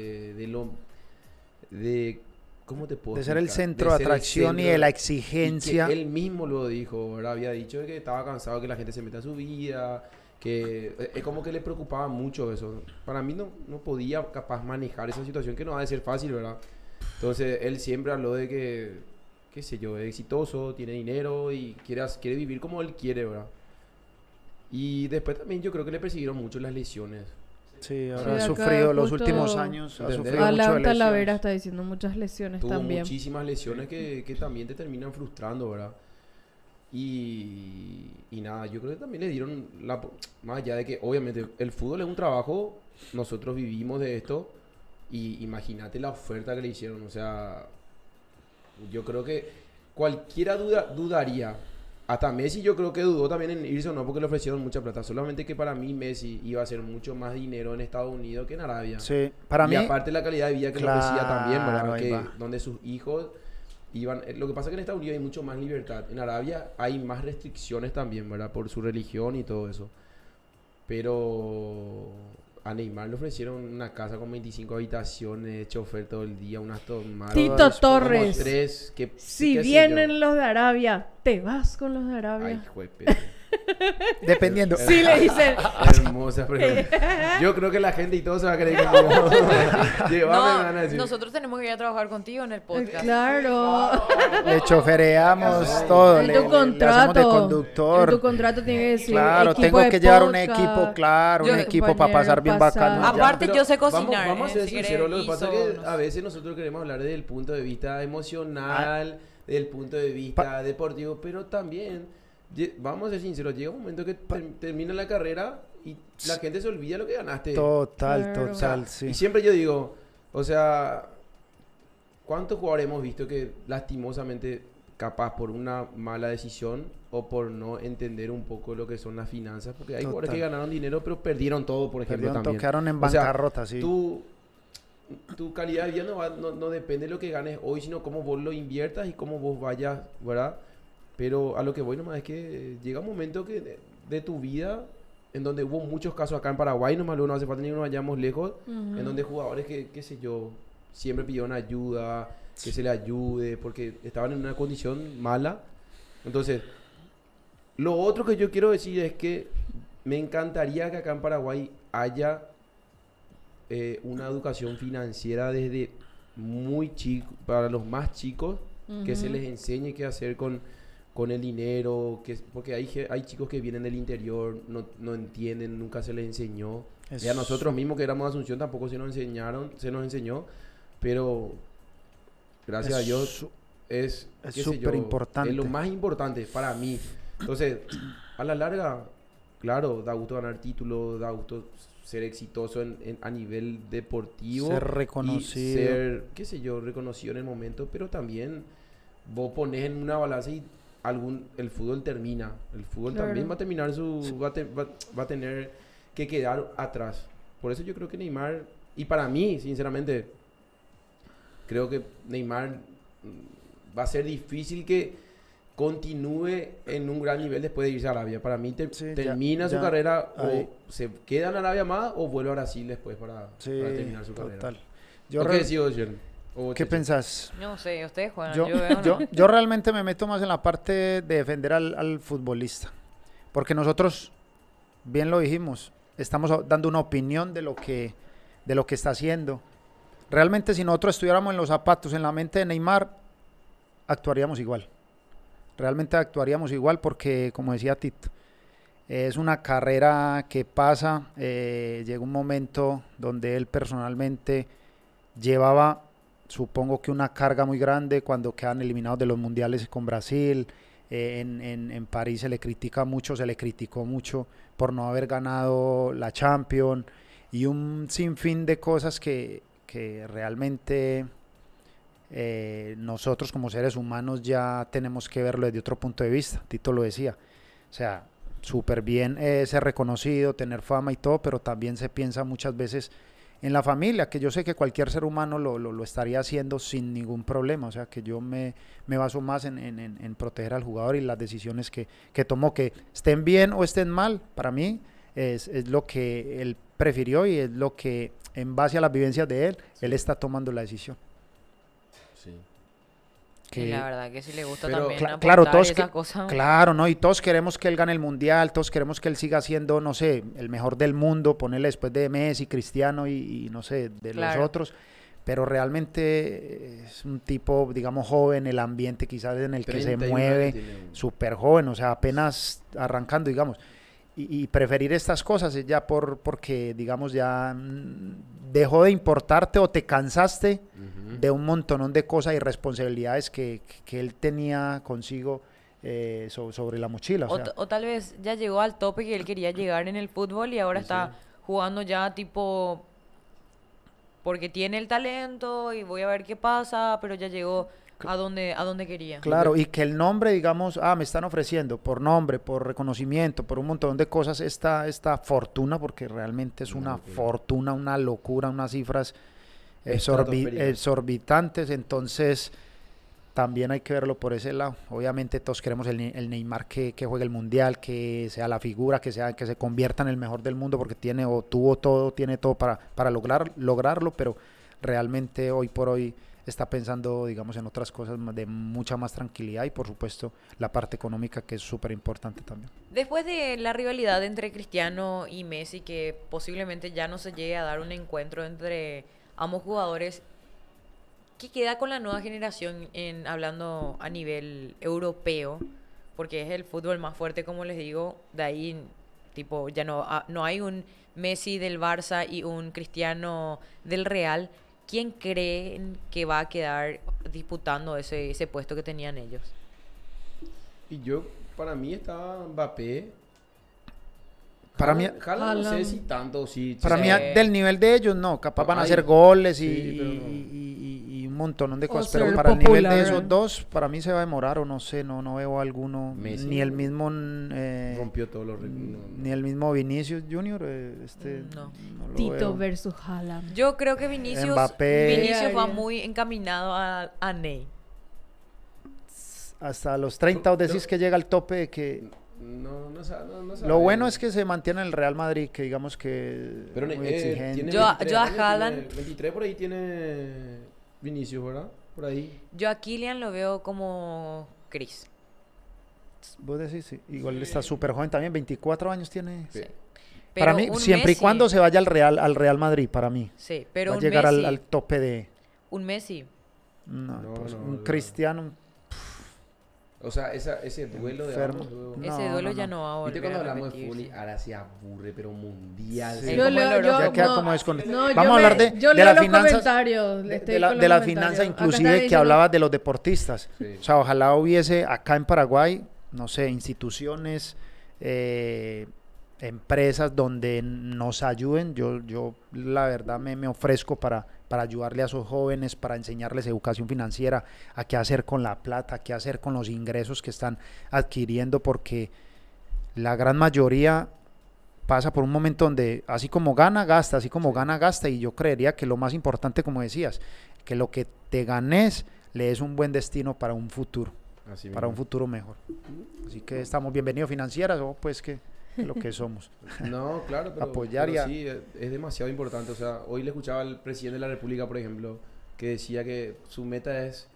de ¿cómo te puedo De ser el explicar? centro de ser el atracción y centro de la y exigencia. que él mismo lo dijo, ¿verdad? Había dicho que estaba cansado que la gente se meta en su vida, que es como que le preocupaba mucho eso. Para mí no podía capaz manejar esa situación, que no ha de ser fácil, ¿verdad? Entonces él siempre habló de que, qué sé yo, es exitoso, tiene dinero y quiere vivir como él quiere, ¿verdad? Y después también yo creo que le persiguieron mucho las lesiones. Sí, Sí, ahora ha acá sufrido los justo últimos años. Ha ¿entendés? sufrido mucho de Alan Talavera lesiones. está diciendo muchas lesiones Tuvo también. muchísimas lesiones que también te terminan frustrando, ¿verdad? Y nada, yo creo que también le dieron más allá de que obviamente el fútbol es un trabajo, nosotros vivimos de esto y imagínate la oferta que le hicieron, o sea, yo creo que cualquiera dudaría hasta Messi yo creo que dudó también en irse o no porque le ofrecieron mucha plata. Solamente que para mí Messi iba a hacer mucho más dinero en Estados Unidos que en Arabia. Sí, para y mí... aparte la calidad de vida que le ofrecía también, ¿verdad? Claro, ahí Que va. donde sus hijos iban... Lo que pasa es que en Estados Unidos hay mucho más libertad. En Arabia hay más restricciones también, ¿verdad? Por su religión y todo eso. Pero a Neymar le ofrecieron una casa con 25 habitaciones, chofer todo el día, unas tomadas. Tito como Torres. 3, Si qué sé vienen yo. los de Arabia, te vas con los de Arabia. Ay, juepe. Dependiendo. Sí, le dicen. Hermosa pregunta. Yo creo que la gente y todo se va a creer como... Llévame, me van a No, decir. nosotros tenemos que ir a trabajar contigo en el podcast. Claro. Le chofereamos todo. En Le tu hacemos de contrato. conductor. En tu contrato tiene que decir. Claro, equipo tengo de que llevar un podcast. equipo, claro, un Yo- equipo para pasar bien pasar. bacano. Aparte, Pero yo sé vamos- cocinar, Vamos a ser si querés, sinceros, lo que pasa es guiso, que no a sé. veces nosotros queremos hablar desde el punto de vista emocional, desde el punto de vista deportivo, pero también, vamos a ser sinceros, llega un momento que termina la carrera y la gente se olvida lo que ganaste. Total, Claro. O sea, total, sí. Y siempre yo digo, o sea, ¿cuántos jugadores hemos visto que lastimosamente, capaz por una mala decisión o por no entender un poco lo que son las finanzas? Porque hay jugadores que Total. ganaron dinero pero perdieron todo, por ejemplo, Perdieron, también. quedaron en O sea, bancarrota, sí. tu calidad de vida no depende de lo que ganes hoy, sino cómo vos lo inviertas y cómo vos vayas, ¿verdad? Pero a lo que voy nomás es que llega un momento que de tu vida, en donde hubo muchos casos acá en Paraguay, nomás luego no hace falta ni que nos vayamos lejos, en donde jugadores que, qué sé yo, siempre pidieron ayuda, que se le ayude, porque estaban en una condición mala. Entonces, lo otro que yo quiero decir es que me encantaría que acá en Paraguay haya una educación financiera desde muy chico, para los más chicos, que se les enseñe qué hacer con el dinero, porque hay chicos que vienen del interior, no entienden, nunca se les enseñó. Y a nosotros mismos que éramos de Asunción tampoco se nos enseñó, pero gracias a Dios es qué sé yo, súper importante. es lo más importante para mí. Entonces, a la larga, claro, da gusto ganar títulos, da gusto ser exitoso a nivel deportivo. Ser y reconocido. ser, qué sé yo, reconocido en el momento, pero también vos pones en una balanza y el fútbol termina. El fútbol Claro. también va a terminar va a tener que quedar atrás. Por eso yo creo que Neymar, y para mí, sinceramente, creo que Neymar va a ser difícil que continúe en un gran nivel después de irse a Arabia. Para mí Sí, termina su ya, carrera ahí. o se queda en Arabia más o vuelve a Brasil después para Sí, terminar su carrera. total. ¿O qué decís, Ocean? ¿O ¿Qué Cheche? pensás? No sé, ustedes juegan, Yo, yo veo, yo, ¿no? yo realmente me meto más en la parte de defender al futbolista. Porque nosotros, bien lo dijimos, estamos dando una opinión de lo que está haciendo. Realmente, si nosotros estuviéramos en los zapatos, en la mente de Neymar, actuaríamos igual. Realmente actuaríamos igual porque, como decía Tito, es una carrera que pasa. Llega un momento donde él personalmente llevaba, supongo que una carga muy grande cuando quedan eliminados de los mundiales con Brasil. En París se le criticó mucho por no haber ganado la Champions y un sinfín de cosas que realmente nosotros como seres humanos ya tenemos que verlo desde otro punto de vista. Tito lo decía, o sea, súper bien ser reconocido, tener fama y todo, pero también se piensa muchas veces en la familia, que yo sé que cualquier ser humano lo estaría haciendo sin ningún problema. O sea, que yo me baso más en proteger al jugador y las decisiones que tomó, que estén bien o estén mal, para mí es lo que él prefirió y es lo que, en base a las vivencias de él está tomando la decisión. Sí. Y la verdad que sí le gusta Pero también aportar claro, todos esas cosas. claro, ¿no? Y todos queremos que él gane el mundial, todos queremos que él siga siendo, no sé, el mejor del mundo, ponerle después de Messi, Cristiano y no sé, de Claro. los otros. Pero realmente es un tipo, digamos, joven, el ambiente quizás en el que se 31 mueve, años tiene. súper joven, o sea, apenas arrancando, digamos. Y preferir estas cosas es ya porque, digamos, ya dejó de importarte o te cansaste Ujú. de un montonón de cosas y responsabilidades que él tenía consigo sobre la mochila. O sea, O tal vez ya llegó al tope que él quería llegar en el fútbol y ahora Sí, está sí. jugando ya tipo porque tiene el talento y voy a ver qué pasa, pero ya llegó a donde quería. Claro, y que el nombre, digamos, me están ofreciendo por nombre, por reconocimiento, por un montón de cosas, esta fortuna, porque realmente es una fortuna, una locura, unas cifras exorbitantes, entonces también hay que verlo por ese lado. Obviamente todos queremos el Neymar que juegue el Mundial, que sea la figura, que se convierta en el mejor del mundo, porque tiene todo para lograrlo, pero realmente hoy por hoy está pensando, digamos, en otras cosas de mucha más tranquilidad y, por supuesto, la parte económica, que es súper importante también. Después de la rivalidad entre Cristiano y Messi, que posiblemente ya no se llegue a dar un encuentro entre ambos jugadores, ¿qué queda con la nueva generación hablando a nivel europeo? Porque es el fútbol más fuerte, como les digo. De ahí, tipo, ya no hay un Messi del Barça y un Cristiano del Real. ¿Quién creen que va a quedar disputando ese puesto que tenían ellos? Y para mí estaba Mbappé. Para mí, Haaland no sé si tanto, para mí, del nivel de ellos, no. Capaz van a hacer goles y un montón de cosas. Pero para el nivel de esos dos, para mí se va a demorar, o no sé, no veo alguno. Messi, ni el mismo... rompió todos los récords. Ni el mismo Vinicius Junior. No Tito veo. versus Haaland. Yo creo que Vinicius va muy encaminado a Ney. Hasta los 30 os decís que llega al tope de que... No sabe. Lo bueno es que se mantiene en el Real Madrid, que digamos que pero muy exigente. Yo a Haaland... 23 por ahí tiene Vinicius, ¿verdad? Por ahí. Yo a Kylian lo veo como Chris. Vos decís, sí. Igual está súper joven también, 24 años tiene. Sí. Para mí, siempre Messi, y cuando se vaya al Real Madrid, para mí. Sí, pero va a llegar al tope de... Un Messi. Un Cristiano... O sea, ese duelo de ambos, ese duelo ya no va a volver. Viste cuando hablamos de fútbol, ahora se aburre, pero mundial. Sí. Ya queda como vamos a hablar de las finanzas. De las finanzas, inclusive que hablabas de los deportistas. Sí. O sea, ojalá hubiese acá en Paraguay, no sé, instituciones, empresas donde nos ayuden. Yo la verdad me ofrezco para ayudarle a esos jóvenes, para enseñarles educación financiera, a qué hacer con la plata, qué hacer con los ingresos que están adquiriendo, porque la gran mayoría pasa por un momento donde así como gana, gasta, y yo creería que lo más importante, como decías, que lo que te ganes le des un buen destino para un futuro, un futuro mejor. Así que estamos bienvenidos financieras, o pues que lo que somos. No, claro, pero apoyar pero sí, es demasiado importante. O sea, hoy le escuchaba al presidente de la República, por ejemplo, que decía que su meta es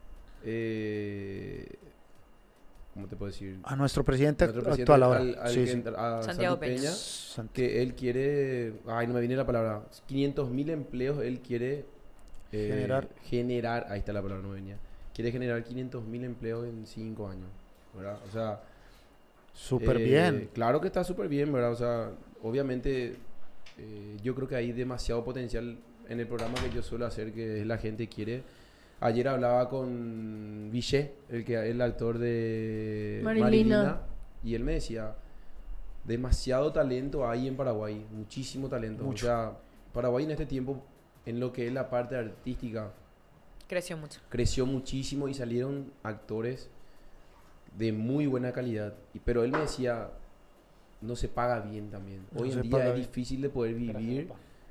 ¿cómo te puedo decir? A nuestro presidente actual ahora. A Santiago Peña, que él quiere, no me viene la palabra, 500.000 empleos él quiere generar, ahí está la palabra, no me venía. Quiere generar 500.000 empleos en 5 años, ¿verdad? O sea, súper bien. Claro que está súper bien, ¿verdad? O sea, obviamente yo creo que hay demasiado potencial en el programa que yo suelo hacer, que es La Gente Quiere. Ayer hablaba con Vichet, el actor de Marilina, y él me decía, demasiado talento hay en Paraguay, muchísimo talento. Mucho. O sea, Paraguay en este tiempo, en lo que es la parte artística, creció muchísimo y salieron actores de muy buena calidad, pero él me decía, no se paga bien también. Hoy en día es difícil de poder vivir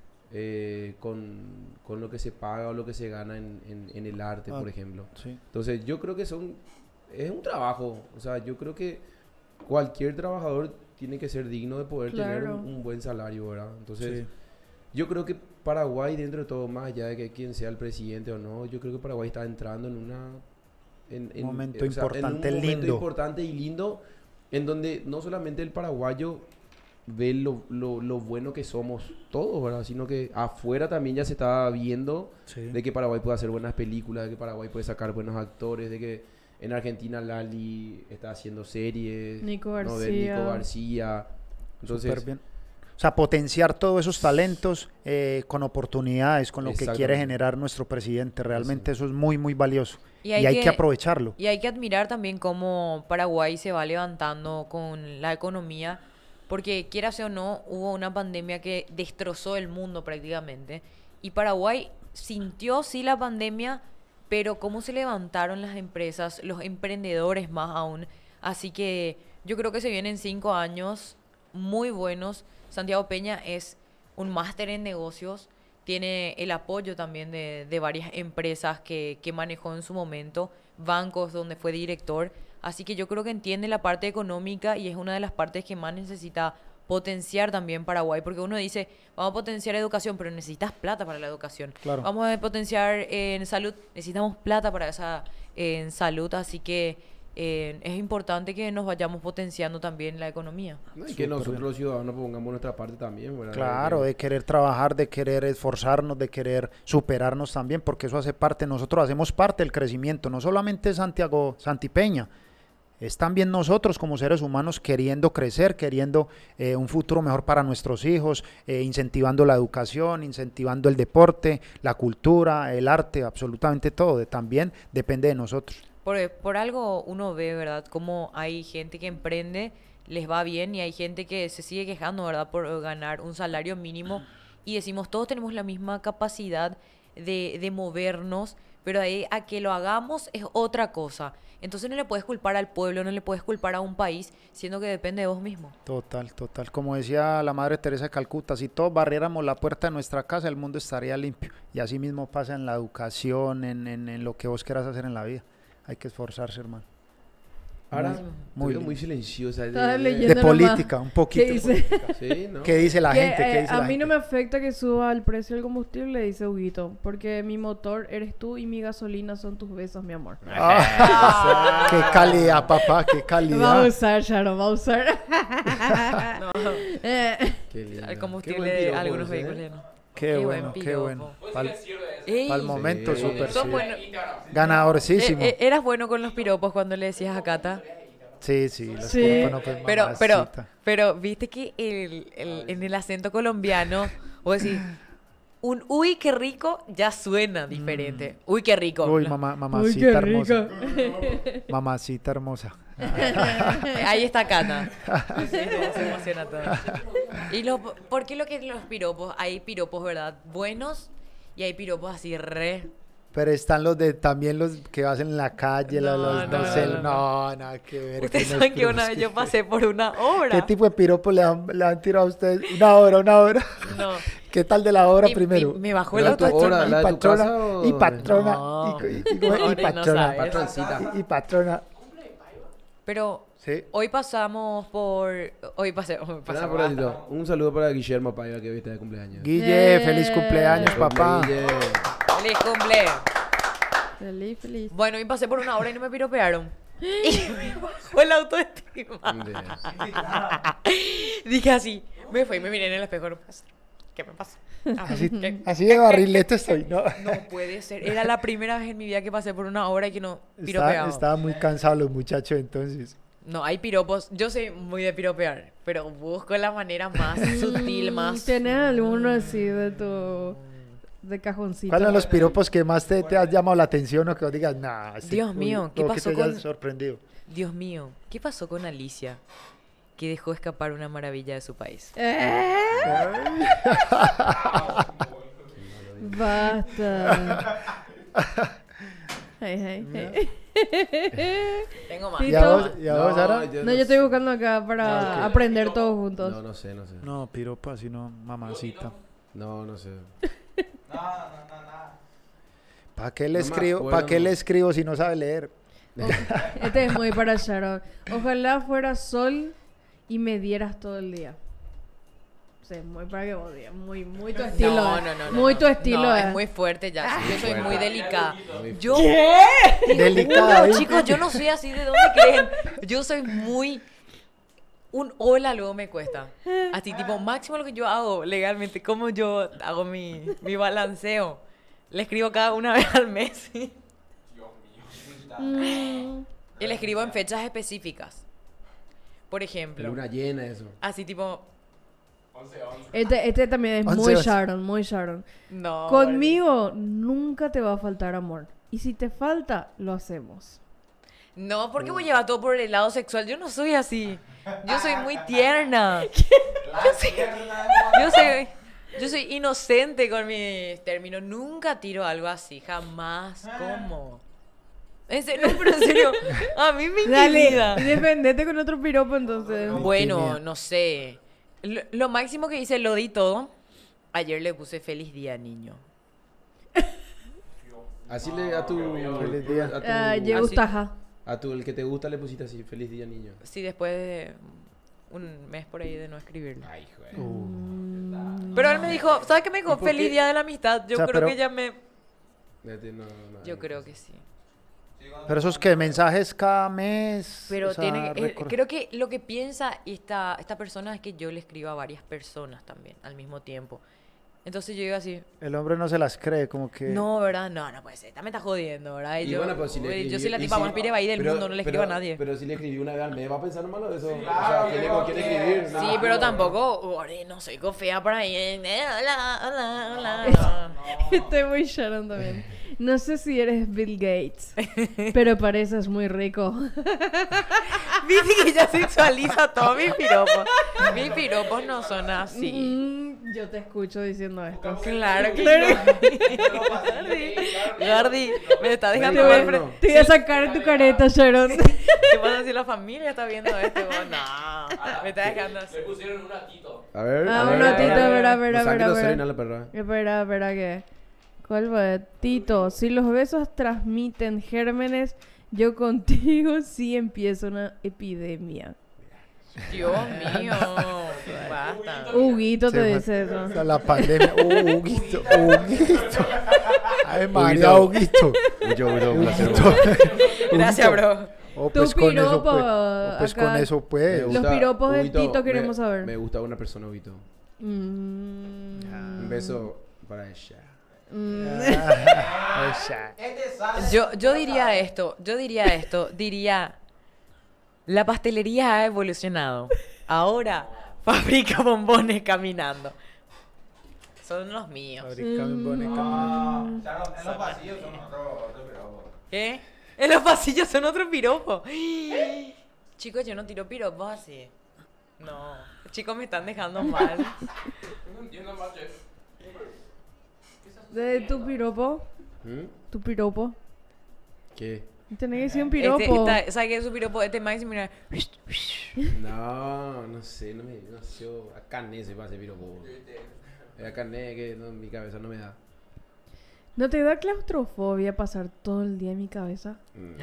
con lo que se paga o lo que se gana en el arte, por ejemplo. Sí. Entonces yo creo que es un trabajo. O sea, yo creo que cualquier trabajador tiene que ser digno de poder tener un buen salario, ¿verdad? Entonces yo creo que Paraguay, dentro de todo, más allá de que quien sea el presidente o no, yo creo que Paraguay está entrando en un momento importante y lindo, en donde no solamente el paraguayo ve lo bueno que somos todos, ¿verdad? Sino que afuera también ya se está viendo de que Paraguay puede hacer buenas películas, de que Paraguay puede sacar buenos actores, de que en Argentina Lali está haciendo series, Nico García. Entonces, súper bien. O sea, potenciar todos esos talentos con oportunidades, con lo que quiere generar nuestro presidente. Realmente eso es muy, muy valioso. Y hay que aprovecharlo. Y hay que admirar también cómo Paraguay se va levantando con la economía, porque quieras o no, hubo una pandemia que destrozó el mundo prácticamente. Y Paraguay sintió, sí, la pandemia, pero cómo se levantaron las empresas, los emprendedores más aún. Así que yo creo que se vienen 5 años muy buenos. Santiago Peña es un máster en negocios, tiene el apoyo también de varias empresas que manejó en su momento, bancos donde fue director. Así que yo creo que entiende la parte económica y es una de las partes que más necesita potenciar también Paraguay, porque uno dice, vamos a potenciar educación, pero necesitas plata para la educación. Claro. Vamos a potenciar en salud, necesitamos plata para esa en salud, así que es importante que nos vayamos potenciando también la economía. No, y que nosotros los ciudadanos pongamos nuestra parte también, ¿verdad? Claro, de querer trabajar, de querer esforzarnos, de querer superarnos también, porque eso hace parte, nosotros hacemos parte del crecimiento, no solamente Santi Peña, es también nosotros como seres humanos queriendo crecer, queriendo un futuro mejor para nuestros hijos, incentivando la educación, incentivando el deporte, la cultura, el arte, absolutamente todo, también depende de nosotros. Por algo uno ve, ¿verdad? Como hay gente que emprende, les va bien, y hay gente que se sigue quejando, ¿verdad? Por ganar un salario mínimo, y decimos, todos tenemos la misma capacidad de movernos, pero ahí a que lo hagamos es otra cosa. Entonces no le puedes culpar al pueblo, no le puedes culpar a un país, siendo que depende de vos mismo. Total, total. Como decía la Madre Teresa de Calcuta, si todos barriéramos la puerta de nuestra casa, el mundo estaría limpio. Y así mismo pasa en la educación, en lo que vos quieras hacer en la vida. Hay que esforzarse, hermano. Ahora, muy muy silenciosa. Estás leyendo de nomás. política, un poquito. ¿Qué dice? Sí, ¿no? ¿Qué dice la Que, gente? ¿Qué dice a la mí gente? no me afecta que suba el precio del combustible, dice Huguito, porque mi motor eres tú y mi gasolina son tus besos, mi amor. Ah, qué calidad, papá, qué Va a calidad. usar, Sharon, va a usar. No, Qué lindo. el Qué combustible buen de piropo algunos ese, ¿eh? vehículos. ¿No? Qué Qué bueno, buen qué piropo. bueno. Pues Para sí le sirve eso. Ey, el momento, Sí. súper, Son sí. buenos. Ganadorcísimo. Eras bueno con los piropos cuando le decías a Cata. Sí, sí, los Sí. piropos no pues, Pero, mamacita. pero, viste que en el acento colombiano, vos decís, un uy, qué rico, ya suena diferente. Uy, qué rico. Uy, No. mamacita Uy, qué hermosa. rico. Mamacita hermosa. Ahí está Cata. Sí, se emociona todo. ¿Y por qué los piropos? Hay piropos, ¿verdad? Buenos, y hay piropos así re... Pero están también los que hacen en la calle, No, los no, no sé, no. no, nada que ver. Ustedes con los saben que una piropos vez yo pasé por una obra. ¿Qué tipo de piropo le han tirado a ustedes? Una hora. No. ¿Qué tal de la hora Y primero? me bajó ¿La el de tu hora, autoestima. la de tu casa o- Y patrona. No. Y Ahora no patrona. sabes. Patroncita. Y patrona. Pero Sí. hoy pasamos por... Hoy Espera, pasamos... por ratito. Un saludo para Guillermo Paiva, que hoy está de cumpleaños. Guille, feliz cumpleaños, Cumple, papá. Guille. ¡Feliz cumple! Feliz, feliz. Bueno, y pasé por una hora y no me piropearon. Y me bajó el autoestima. Dije así, me fui y me miré en el espejo. No puede ser. ¿Qué me pasa? Así de barrilete estoy, ¿no? No puede ser. Era la primera vez en mi vida que pasé por una hora y que no piropeaba. Estaban muy cansados los muchachos entonces. No, hay piropos. Yo soy muy de piropear, pero busco la manera más sutil, más... ¿Tienes alguno así de cajoncito? ¿Cuáles son los piropos que más te has llamado la atención o que vos digas, nah, Dios mío, ¿qué o pasó que te hayas con- sorprendido? Dios mío, ¿qué pasó con Alicia? Que dejó escapar una maravilla de su país. Basta. Hey, hey. Tengo más. Sí. ¿Y a vos, Sara? No, yo estoy buscando acá para No, es que- aprender todos juntos. No, no sé. No, piropo así no, mamacita. No sé. ¿Para qué le No me escribo? acuerdo. ¿Para qué le escribo si no sabe leer? Este es muy para Sharon. Ojalá fuera sol y me dieras todo el día. Sí, muy para que vos digas. Muy tu estilo. No, eh. no, no. Muy no. tu estilo. No, eh. es muy fuerte ya. Yo soy muy Fuerte. delicada. Muy Yo... Delicada. No, ¿eh? chicos, yo no soy así de dónde creen. Yo soy muy... Un hola luego me cuesta. Así, tipo, máximo lo que yo hago legalmente. Como yo hago mi balanceo. Le escribo cada una vez al mes. Mm. Y le escribo en fechas específicas. Por ejemplo. Luna llena, eso. Así, tipo... Este también es 11, muy 11. Sharon, muy Sharon. No. Conmigo nunca te va a faltar amor. Y si te falta, lo hacemos. No, porque voy a llevar todo por el lado sexual. Yo no soy así. Yo soy muy tierna. Yo soy... Yo soy inocente con mis términos. Nunca tiro algo así, jamás. ¿Cómo? No, pero en serio, a mí me intimida. Dale, defendete con otro piropo entonces. Bueno, no sé. Lo máximo que hice, lo di todo. Ayer le puse feliz día, niño. Así le a tu... Feliz día. A tu, el que te gusta le pusiste así, feliz día, niño. Sí, después de un mes por ahí de no escribirle. Ay, joder. Pero él me dijo, ¿sabes qué me dijo? Feliz día de la amistad. Yo O sea, creo pero- que ya me... No, Yo creo que sí. Pero esos que mensajes cada mes. Pero o sea, tiene creo que lo que piensa esta persona es que yo le escribo a varias personas también al mismo tiempo. Entonces yo digo así, El hombre no se las cree, como que. no, ¿verdad? No puede ser, me está jodiendo, ¿verdad? Y bueno, pues si le yo escribí- soy la y tipa si- más pirebaí del pero- mundo, no le escribo a nadie. Pero si le escribí una vez al mes, va a pensar malo de eso. O sea, ¿con quién escribir? Sí, pero tampoco, no soy fea por ahí. Hola. Estoy muy Sharon también. No sé si eres Bill Gates, pero pareces muy rico. Viste que ya sexualiza todos mis piropos. Mis piropos no son así. Yo te escucho diciendo esto. Claro que no. Gardi, me está dejando Te mal. voy, te voy a sacar en tu careta, Sharon. ¿Qué pasa si la familia está viendo esto? No, me está dejando así. Le pusieron un atito. A ver. Ah, bueno, Tito, a ver. No saque los senos a la perra. Espera, ¿qué? ¿Cuál fue? Tito, si los besos transmiten gérmenes, yo contigo sí empiezo una epidemia. Dios mío, basta. Huguito te Se dice eso. O sea, la pandemia. Huguito. Ay, María, Huguito. Huguito. Un placer. Gracias, bro. Oh, Tu pues con eso, piropo, pues. Oh, pues acá. con eso, pues. Los piropos de Huguito, Tito queremos saber. Me gusta una persona, Huguito. Mm. Un beso para ella. O sea, Yo diría esto, diría, la pastelería ha evolucionado. Ahora fabrica bombones caminando. Son los míos. fabrica bombones caminando. En los pasillos son otro piropo. ¿Qué? En los pasillos son otro piropo. Chicos, yo no tiro piropos así. No. Chicos, me están dejando mal. No entiendo más, chef. De tu piropo, tu piropo. ¿Qué? Tenés que decir un piropo. ¿Sabes qué es su piropo? Este máximo. Mira. No sé, no sé. Yo a carne se va a hacer piropo. A carne que no, mi cabeza no me da. ¿No te da claustrofobia pasar todo el día en mi cabeza?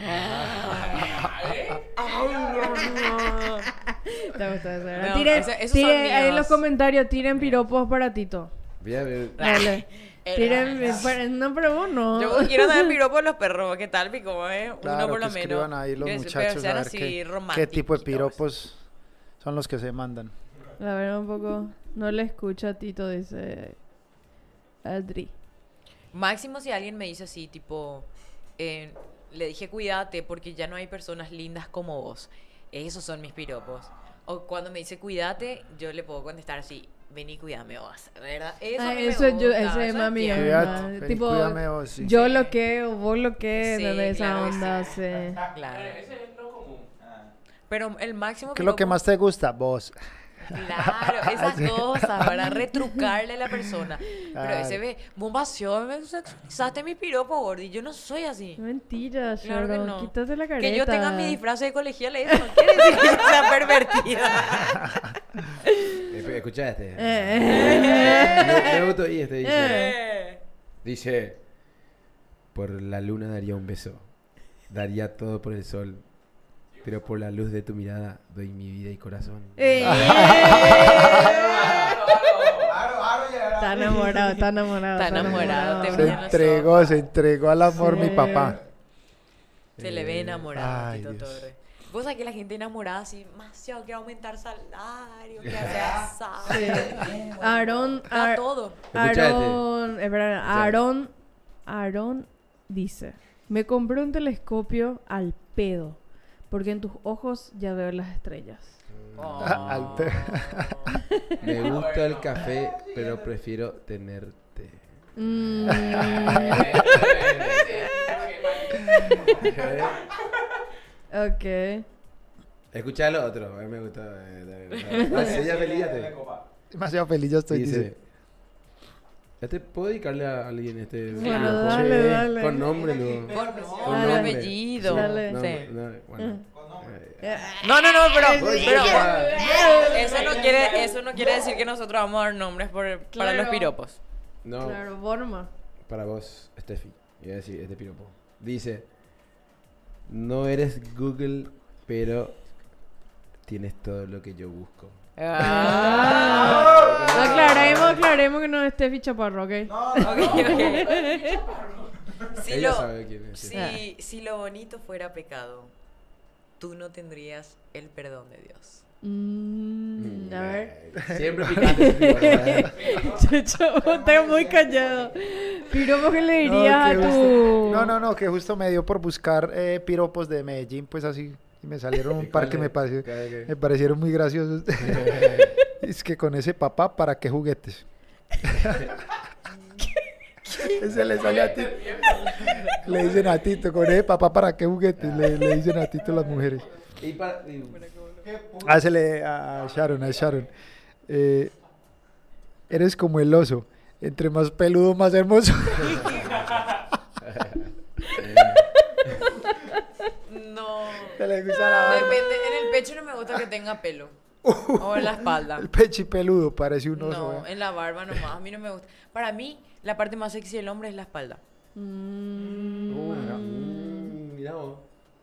¿Te gusta eso? ¿verdad? No, Tiren, esos son ahí en míos. los comentarios, tiren piropos para Tito. Voy a ver. Dale. Tiren, no, pero vos no. Yo quiero dar piropo a los perros. ¿Qué tal, Pico? Uno Claro, por que lo menos. escriban ahí los Pero muchachos sean a ver así qué tipo de romantiquitos. piropos son los que se mandan. A ver, un poco. No le escucha a Tito, dice Adri. Máximo si alguien me dice así, tipo, le dije cuídate porque ya no hay personas lindas como vos. Esos son mis piropos. O cuando me dice cuídate, yo le puedo contestar así, vení, cuídame vos, ¿verdad? Eso, a mí me Eso gusta, ese eso mami. entiendo. Cuídate, vení, Tipo, cuídame vos, sí. yo lo que o vos lo que, Sí, de esa claro que onda, sí. sí. Claro. Ese es lo común. Pero el máximo ¿Qué es lo que piropo- más te gusta? Vos. Claro, esas cosas, para retrucarle a la persona. Pero Claro. ese ve, bombación, me usaste mi piropo, gordi. Yo no soy así. Mentira, Claro que Sharon. no. Quítate la careta. Que yo tenga mi disfraz de colegial, eso no quiere decir que yo sea pervertida. Escucha este. Me gustó y este dice. Dice. Por la luna daría un beso. Daría todo por el sol. Pero por la luz de tu mirada doy mi vida y corazón. Está enamorado, está enamorado. Está enamorado, te Se brillan los entregó al amor mi Sí. papá. Se le ve enamorado, Ay, Tito Dios. Torre. Vos sabés que la gente enamorada así, demasiado quiere aumentar salario, que hace asado. Sí. Aarón, Da todo. Escucha Aarón, espera, Aarón dice, me compré un telescopio al pedo, porque en tus ojos ya veo las estrellas. Al pe- Me gusta el café, pero prefiero tenerte. Mm, ok. Escucha lo otro. A mí me gusta. Ella feliz. Demasiado feliz yo estoy. Dice. Dice. ¿Puedo dedicarle a alguien este? Bueno, piropo? dale, Sí. dale. Con nombre, luego. Con Con nombre, nombre. apellido. Dale. No, Sí. no, bueno. No, pero Pues, eso no quiere decir que nosotros vamos a dar nombres para Claro. los piropos. No, Claro, Borma. para vos, Steffi. Iba a decir este piropo. Dice: no eres Google, pero tienes todo lo que yo busco. Aclaremos que no es Steffi Chaparro, ¿ok? Si Ella lo, sabe quién es. Sí. si lo bonito fuera pecado, tú no tendrías el perdón de Dios. A ver. Siempre picante ese piropo. Checho, está muy callado. Piropo, ¿qué le dirías a que tu...? justo- no, que justo me dio por buscar piropos de Medellín, pues así, y me salieron un par que me parecieron muy graciosos. Es que con ese papá, ¿para qué juguetes? Ese le sale a Tito. Le dicen a Tito, con ese papá, ¿para qué juguetes? Le dicen a Tito las mujeres. Hácele a Sharon. Eres como el oso. Entre más peludo, más hermoso. No. Se le gusta la barba. Depende, en el pecho no me gusta que tenga pelo. O en la espalda. El pecho peludo, parece un oso. No, en la barba nomás. A mí no me gusta. Para mí, la parte más sexy del hombre es la espalda. Mira vos.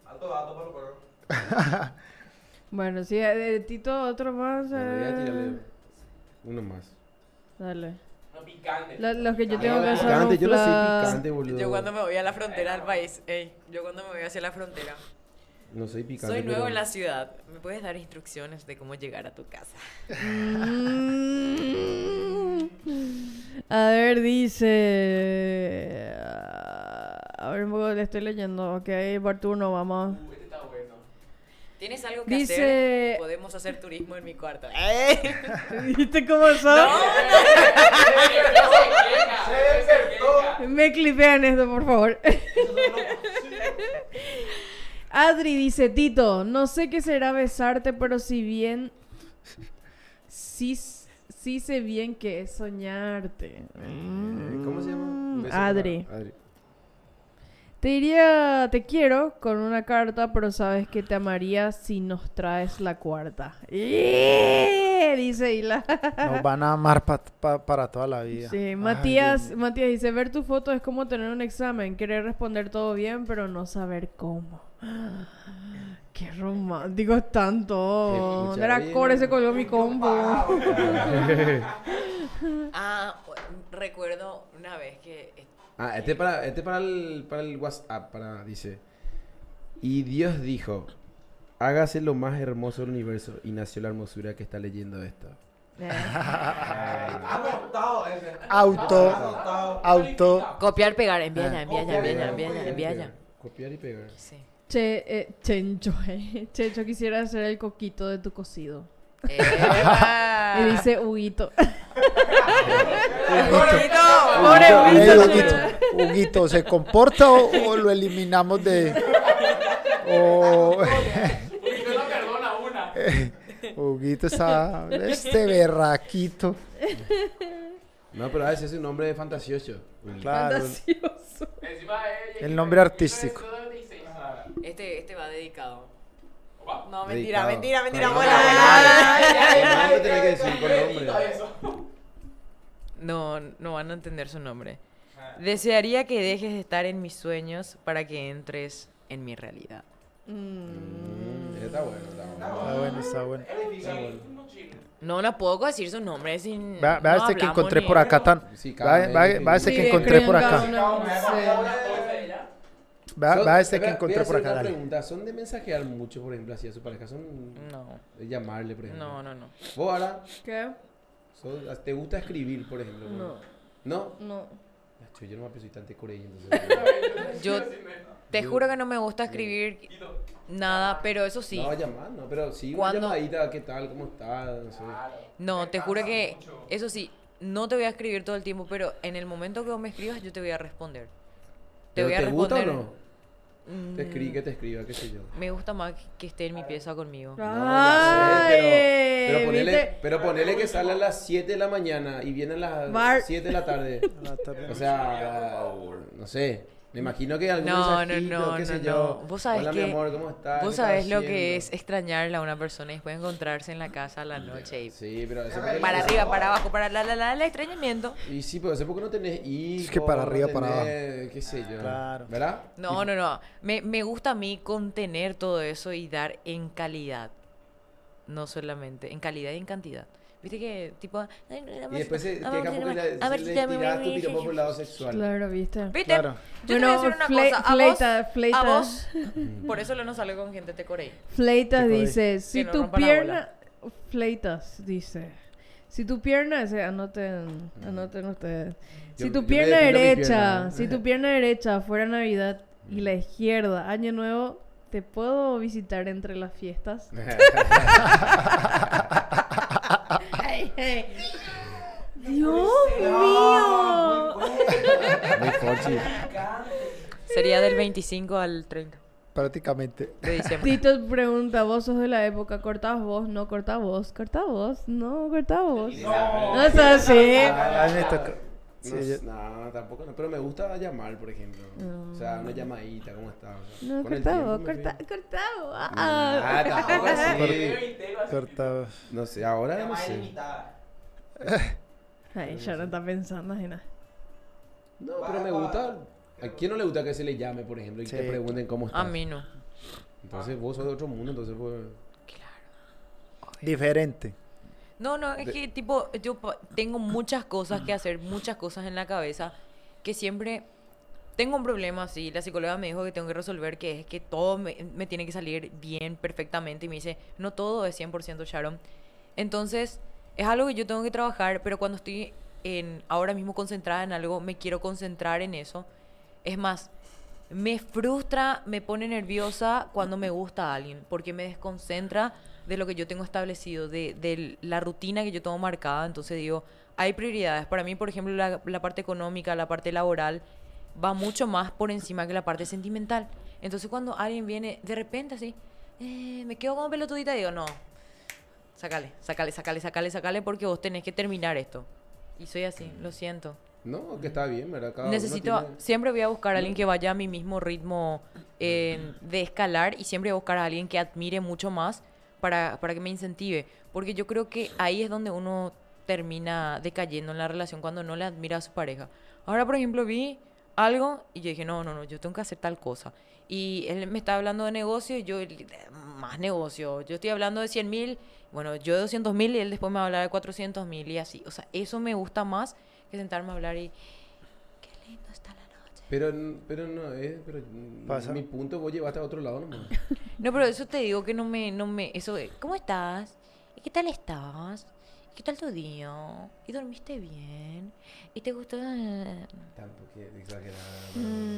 Bueno, sí, Tito, otro más. Bueno, voy a tirarle uno más. Dale. No picante. Los que yo tengo que hacer Picante, un yo no soy flash. picante, boludo. Yo cuando me voy a la frontera del país, yo cuando me voy hacia la frontera, No soy picante. soy nuevo pero- en la ciudad. ¿Me puedes dar instrucciones de cómo llegar a tu casa? A ver, dice. A ver, un poco le estoy leyendo. Ok, por turno, vamos. Este está bueno. ¿Tienes algo que Dice- hacer? Podemos hacer turismo en mi cuarto. ¿Viste cómo son? Me clipean esto, por favor. Adri dice, Tito, no sé qué será besarte, pero si bien... Sí sé bien que es soñarte. ¿Cómo se llama? Un beso Adri. para Adri. Te diría, te quiero con una carta, pero sabes que te amaría si nos traes la cuarta. Dice Hila. Nos van a amar para toda la vida. Sí, Ay, Matías Dios mío. dice, ver tu foto es como tener un examen, querer responder todo bien, pero no saber cómo. Qué romántico es tanto. pucha, De la oye, core no. se colgó mi combo. Recuerdo una vez que... Este para el WhatsApp, dice. Y Dios dijo, hágase lo más hermoso del universo, y nació la hermosura que está leyendo esto. Auto. Copiar, pegar, envía ya. Copiar y pegar. Sí. Chencho, Checho quisiera hacer el coquito de tu cocido. Y ¡Eva! dice Huguito. Pobre Huguito, Huguito, ¿se comporta o lo eliminamos de...? O... Usted no perdona una. Huguito está... Este berraquito. No, pero a veces es un nombre fantasioso. Claro. Fantasioso. Encima ella. El nombre artístico. Este va dedicado. Opa. No, Dedicado. mentira, Con abuela. nombre tenés que decir con nombre. No van a entender su nombre. Desearía que dejes de estar en mis sueños para que entres en mi realidad. Está bueno. Está bueno. No puedo decir su nombre sin. Vea no este que hablamos encontré ni- por acá tan... Sí, cada Vea este Sí, que encontré por escriben acá. cada uno, Vea este que Voy a encontré por hacer acá, una dale. pregunta. ¿Son de mensajear mucho, por ejemplo, así a su pareja? ¿Son No, de llamarle, por ejemplo? no. ¿Vos ahora ¿Qué? te gusta escribir, por ejemplo? No. ¿No? No. Acho, yo no me soy tan coreano, entonces. Yo te juro que no me gusta escribir nada, pero eso sí. No, llamar, no, pero sí, una Cuando- llamadita, ¿qué tal? ¿Cómo estás? No sé. No, te juro que eso sí, no te voy a escribir todo el tiempo, pero en el momento que vos me escribas yo te voy a responder. Te ¿Pero voy a te gusta o responder. no? Que te escriba, qué sé yo. Me gusta más que esté en mi pieza conmigo. Ya sé, pero ¿viste? ponele que sale a las 7 de la mañana y viene a las 7 de la tarde. O sea, no sé. Me imagino que algún mensajito, qué sé yo. Vos sabés Hola, que, mi amor, ¿cómo estás? vos ¿Qué sabés estás lo que haciendo? es extrañarla a una persona y después encontrarse en la casa a la noche y Sí, pero eso para arriba, para abajo, para el extrañamiento. Y sí, pero eso porque no tenés hijos. Es que para arriba, no para tenés, qué sé yo. Claro. ¿Verdad? No. Me gusta a mí contener todo eso y dar en calidad. No solamente, en calidad y en cantidad. Viste que, tipo... Y después te deja porque le tiras tu piropo por el lado sexual. Claro, ¿viste? ¿Viste? Claro. Yo te voy a decir una cosa. Fleita. A vos, por eso no salgo con gente te corei. Fleitas Te dice, si no tu rompa la pierna... Fleitas dice, si tu pierna... Anoten ustedes. Si Yo tu me pierna defiendo mi derecha, pierna. si tu pierna derecha fuera Navidad y la izquierda Año Nuevo, ¿te puedo visitar entre las fiestas? ¡Dios mío! Muy forchi. Sería del 25 al 30 Prácticamente. de diciembre. Tito pregunta, ¿vos sos de la época? ¿Cortás vos? No, cortás vos. ¿Cortás vos? No, cortás vos. No es así. A mí me tocó. Sí, No, tampoco no. Pero me gusta llamar, por ejemplo. O sea, una llamadita, ¿cómo estás? O sea, No, con el cortá tiempo vos, me fui. cortá vos. Ah, tampoco así. cortado. No sé, ahora no sé. Ay, ya no está pensando en nada. No, pero me gusta. ¿A quién no le gusta que se le llame, por ejemplo, y Sí. te pregunten cómo estás? A mí no. Entonces vos sos de otro mundo, entonces pues... Diferente. No, es que tipo, yo tengo muchas cosas que hacer, muchas cosas en la cabeza, que siempre tengo un problema así. La psicóloga me dijo que tengo que resolver, que es que todo me tiene que salir bien, perfectamente, y me dice, no todo es 100% Sharon. Entonces, es algo que yo tengo que trabajar, pero cuando estoy ahora mismo concentrada en algo, me quiero concentrar en eso. Es más, me frustra, me pone nerviosa cuando me gusta a alguien, porque me desconcentra de lo que yo tengo establecido, de la rutina que yo tengo marcada. Entonces digo, hay prioridades. Para mí, por ejemplo, la parte económica, la parte laboral, va mucho más por encima que la parte sentimental. Entonces cuando alguien viene de repente así, me quedo como pelotudita, digo, no, sácale, porque vos tenés que terminar esto. Y soy así, lo siento. No, que está bien, ¿verdad? Cada uno Necesito, tiene- siempre voy a buscar a alguien que vaya a mi mismo ritmo de escalar, y siempre voy a buscar a alguien que admire mucho más para que me incentive. Porque yo creo que ahí es donde uno termina decayendo en la relación, cuando no le admira a su pareja. Ahora, por ejemplo, vi algo y yo dije, no, yo tengo que hacer tal cosa. Y él me está hablando de negocio y yo, más negocio. Yo estoy hablando de 100.000, bueno, yo de 200.000 y él después me va a hablar de 400.000 y así. O sea, eso me gusta más que sentarme a hablar y... Qué lindo está la noche. Pero no es... Pero Pasa. mi punto vos llevaste a otro lado nomás. No, pero eso te digo que no me, eso de, ¿cómo estás? ¿Y qué tal estás? ¿Y qué tal tu día? ¿Y dormiste bien? ¿Y te gustó? Tampoco exagerado.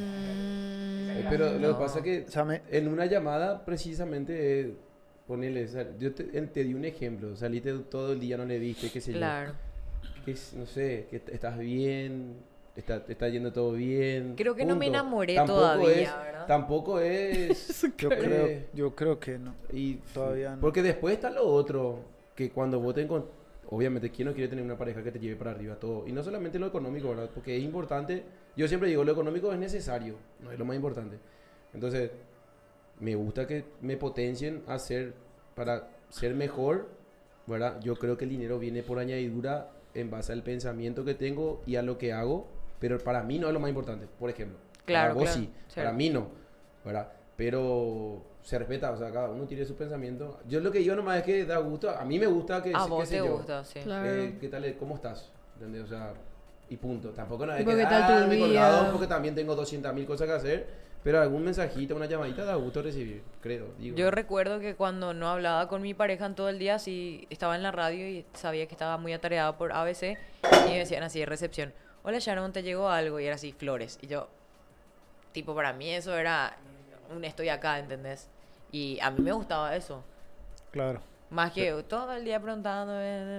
Mm, Pero lo no. que pasa es que O sea, en una llamada precisamente... Ponele, o sea, yo te di un ejemplo. Saliste todo el día, no le viste, qué sé yo. Claro. No sé, que estás bien, te está yendo todo bien. Creo que no me punto. enamoré Tampoco todavía, es, ¿verdad? Tampoco es... Yo creo que no. y, Todavía no. Porque después está lo otro, que cuando vos te obviamente, ¿quién no quiere tener una pareja que te lleve para arriba todo? Y no solamente lo económico, ¿verdad? Porque es importante, yo siempre digo, lo económico es necesario, no es lo más importante. Entonces, me gusta que me potencien para ser mejor, ¿verdad? Yo creo que el dinero viene por añadidura en base al pensamiento que tengo y a lo que hago, pero para mí no es lo más importante, por ejemplo. Claro, Para vos claro, sí, cierto. para mí no, ¿verdad? Pero se respeta, o sea, cada uno tiene su pensamiento. Yo lo que digo nomás es que da gusto, a mí me gusta que... A qué vos sé te yo, gusta, sí. Claro. ¿qué tal? ¿Cómo estás? ¿Entendés? O sea, y punto. Tampoco no es Tipo, que ¿qué tal tu me he día? colgado porque también tengo 200.000 cosas que hacer, pero algún mensajito, una llamadita da gusto recibir, creo. Digo. Yo recuerdo que cuando no hablaba con mi pareja en todo el día, sí estaba en la radio y sabía que estaba muy atareada por ABC, y me decían así de recepción, hola Sharon, te llegó algo, y era así, flores. Y yo, tipo, para mí eso era un estoy acá, ¿entendés? Y a mí me gustaba eso. Claro. Más que todo el día preguntando.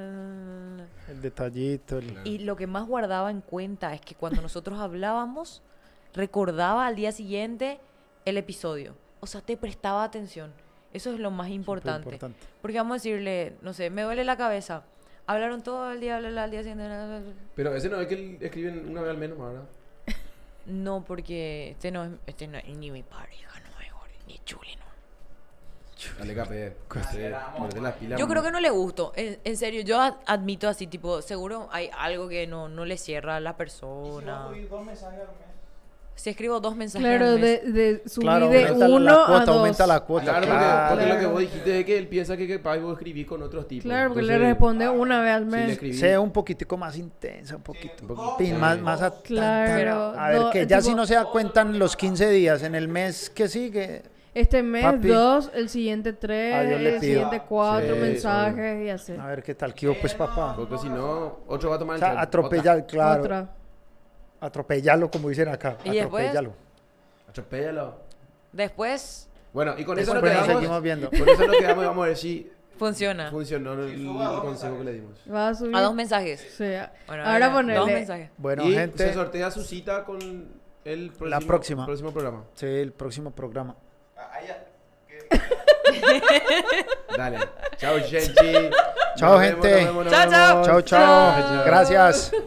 El detallito. Y lo que más guardaba en cuenta es que cuando nosotros hablábamos, recordaba al día siguiente el episodio. O sea, te prestaba atención. Eso es lo más importante. Importante. Porque vamos a decirle, no sé, me duele la cabeza. Hablaron todo el día, al día siguiente. Pero ese no es que escriben una vez al menos, ¿verdad? No, porque este no es ni mi pareja, no es ni Chuli, no. Dale, capé. Ponete las pilas. Yo creo que no le gustó. En serio, yo admito así, tipo, seguro hay algo que no le cierra a la persona. Si escribo 2 mensajes Claro, al mes. de subir Claro, de aumenta 1 la a cuota, 2. aumenta la cuota. Claro, Claro, porque lo que vos dijiste es que él piensa que capaz vos escribís con otros tipos. Claro, porque le Entonces, responde una vez al si le mes. escribís- sea un poquitico más intensa, un poquito. Sí. Más Claro. a ver, No, que ya tipo- si no se da cuenta en los 15 días, en el mes que sigue, Este mes Papi, 2, el siguiente 3, a Dios le el pido. siguiente 4 Sí, mensajes y así. a ver qué tal quedó, pues papá. Porque si no, otro va a tomar O el sea, chat. atropellar, claro. Otra. Atropellalo, como dicen acá. ¿Y después? Atropellalo. Atropéllalo. Después Bueno, y con eso Después nos seguimos quedamos. viendo. Con eso nos quedamos y vamos a ver si funciona. funcionó el consejo que le dimos. Va a subir. A 2 mensajes. Sí. Bueno, Ahora dos ponele. mensajes. Bueno, Y gente, se sortea su cita con el próxima. próximo programa. sí, el próximo programa. Dale. Chao, Chenchi. Chao, Nos vemos, gente. nos vemos, nos Chao, chao. vemos. Chao, chao. Chao. Gracias.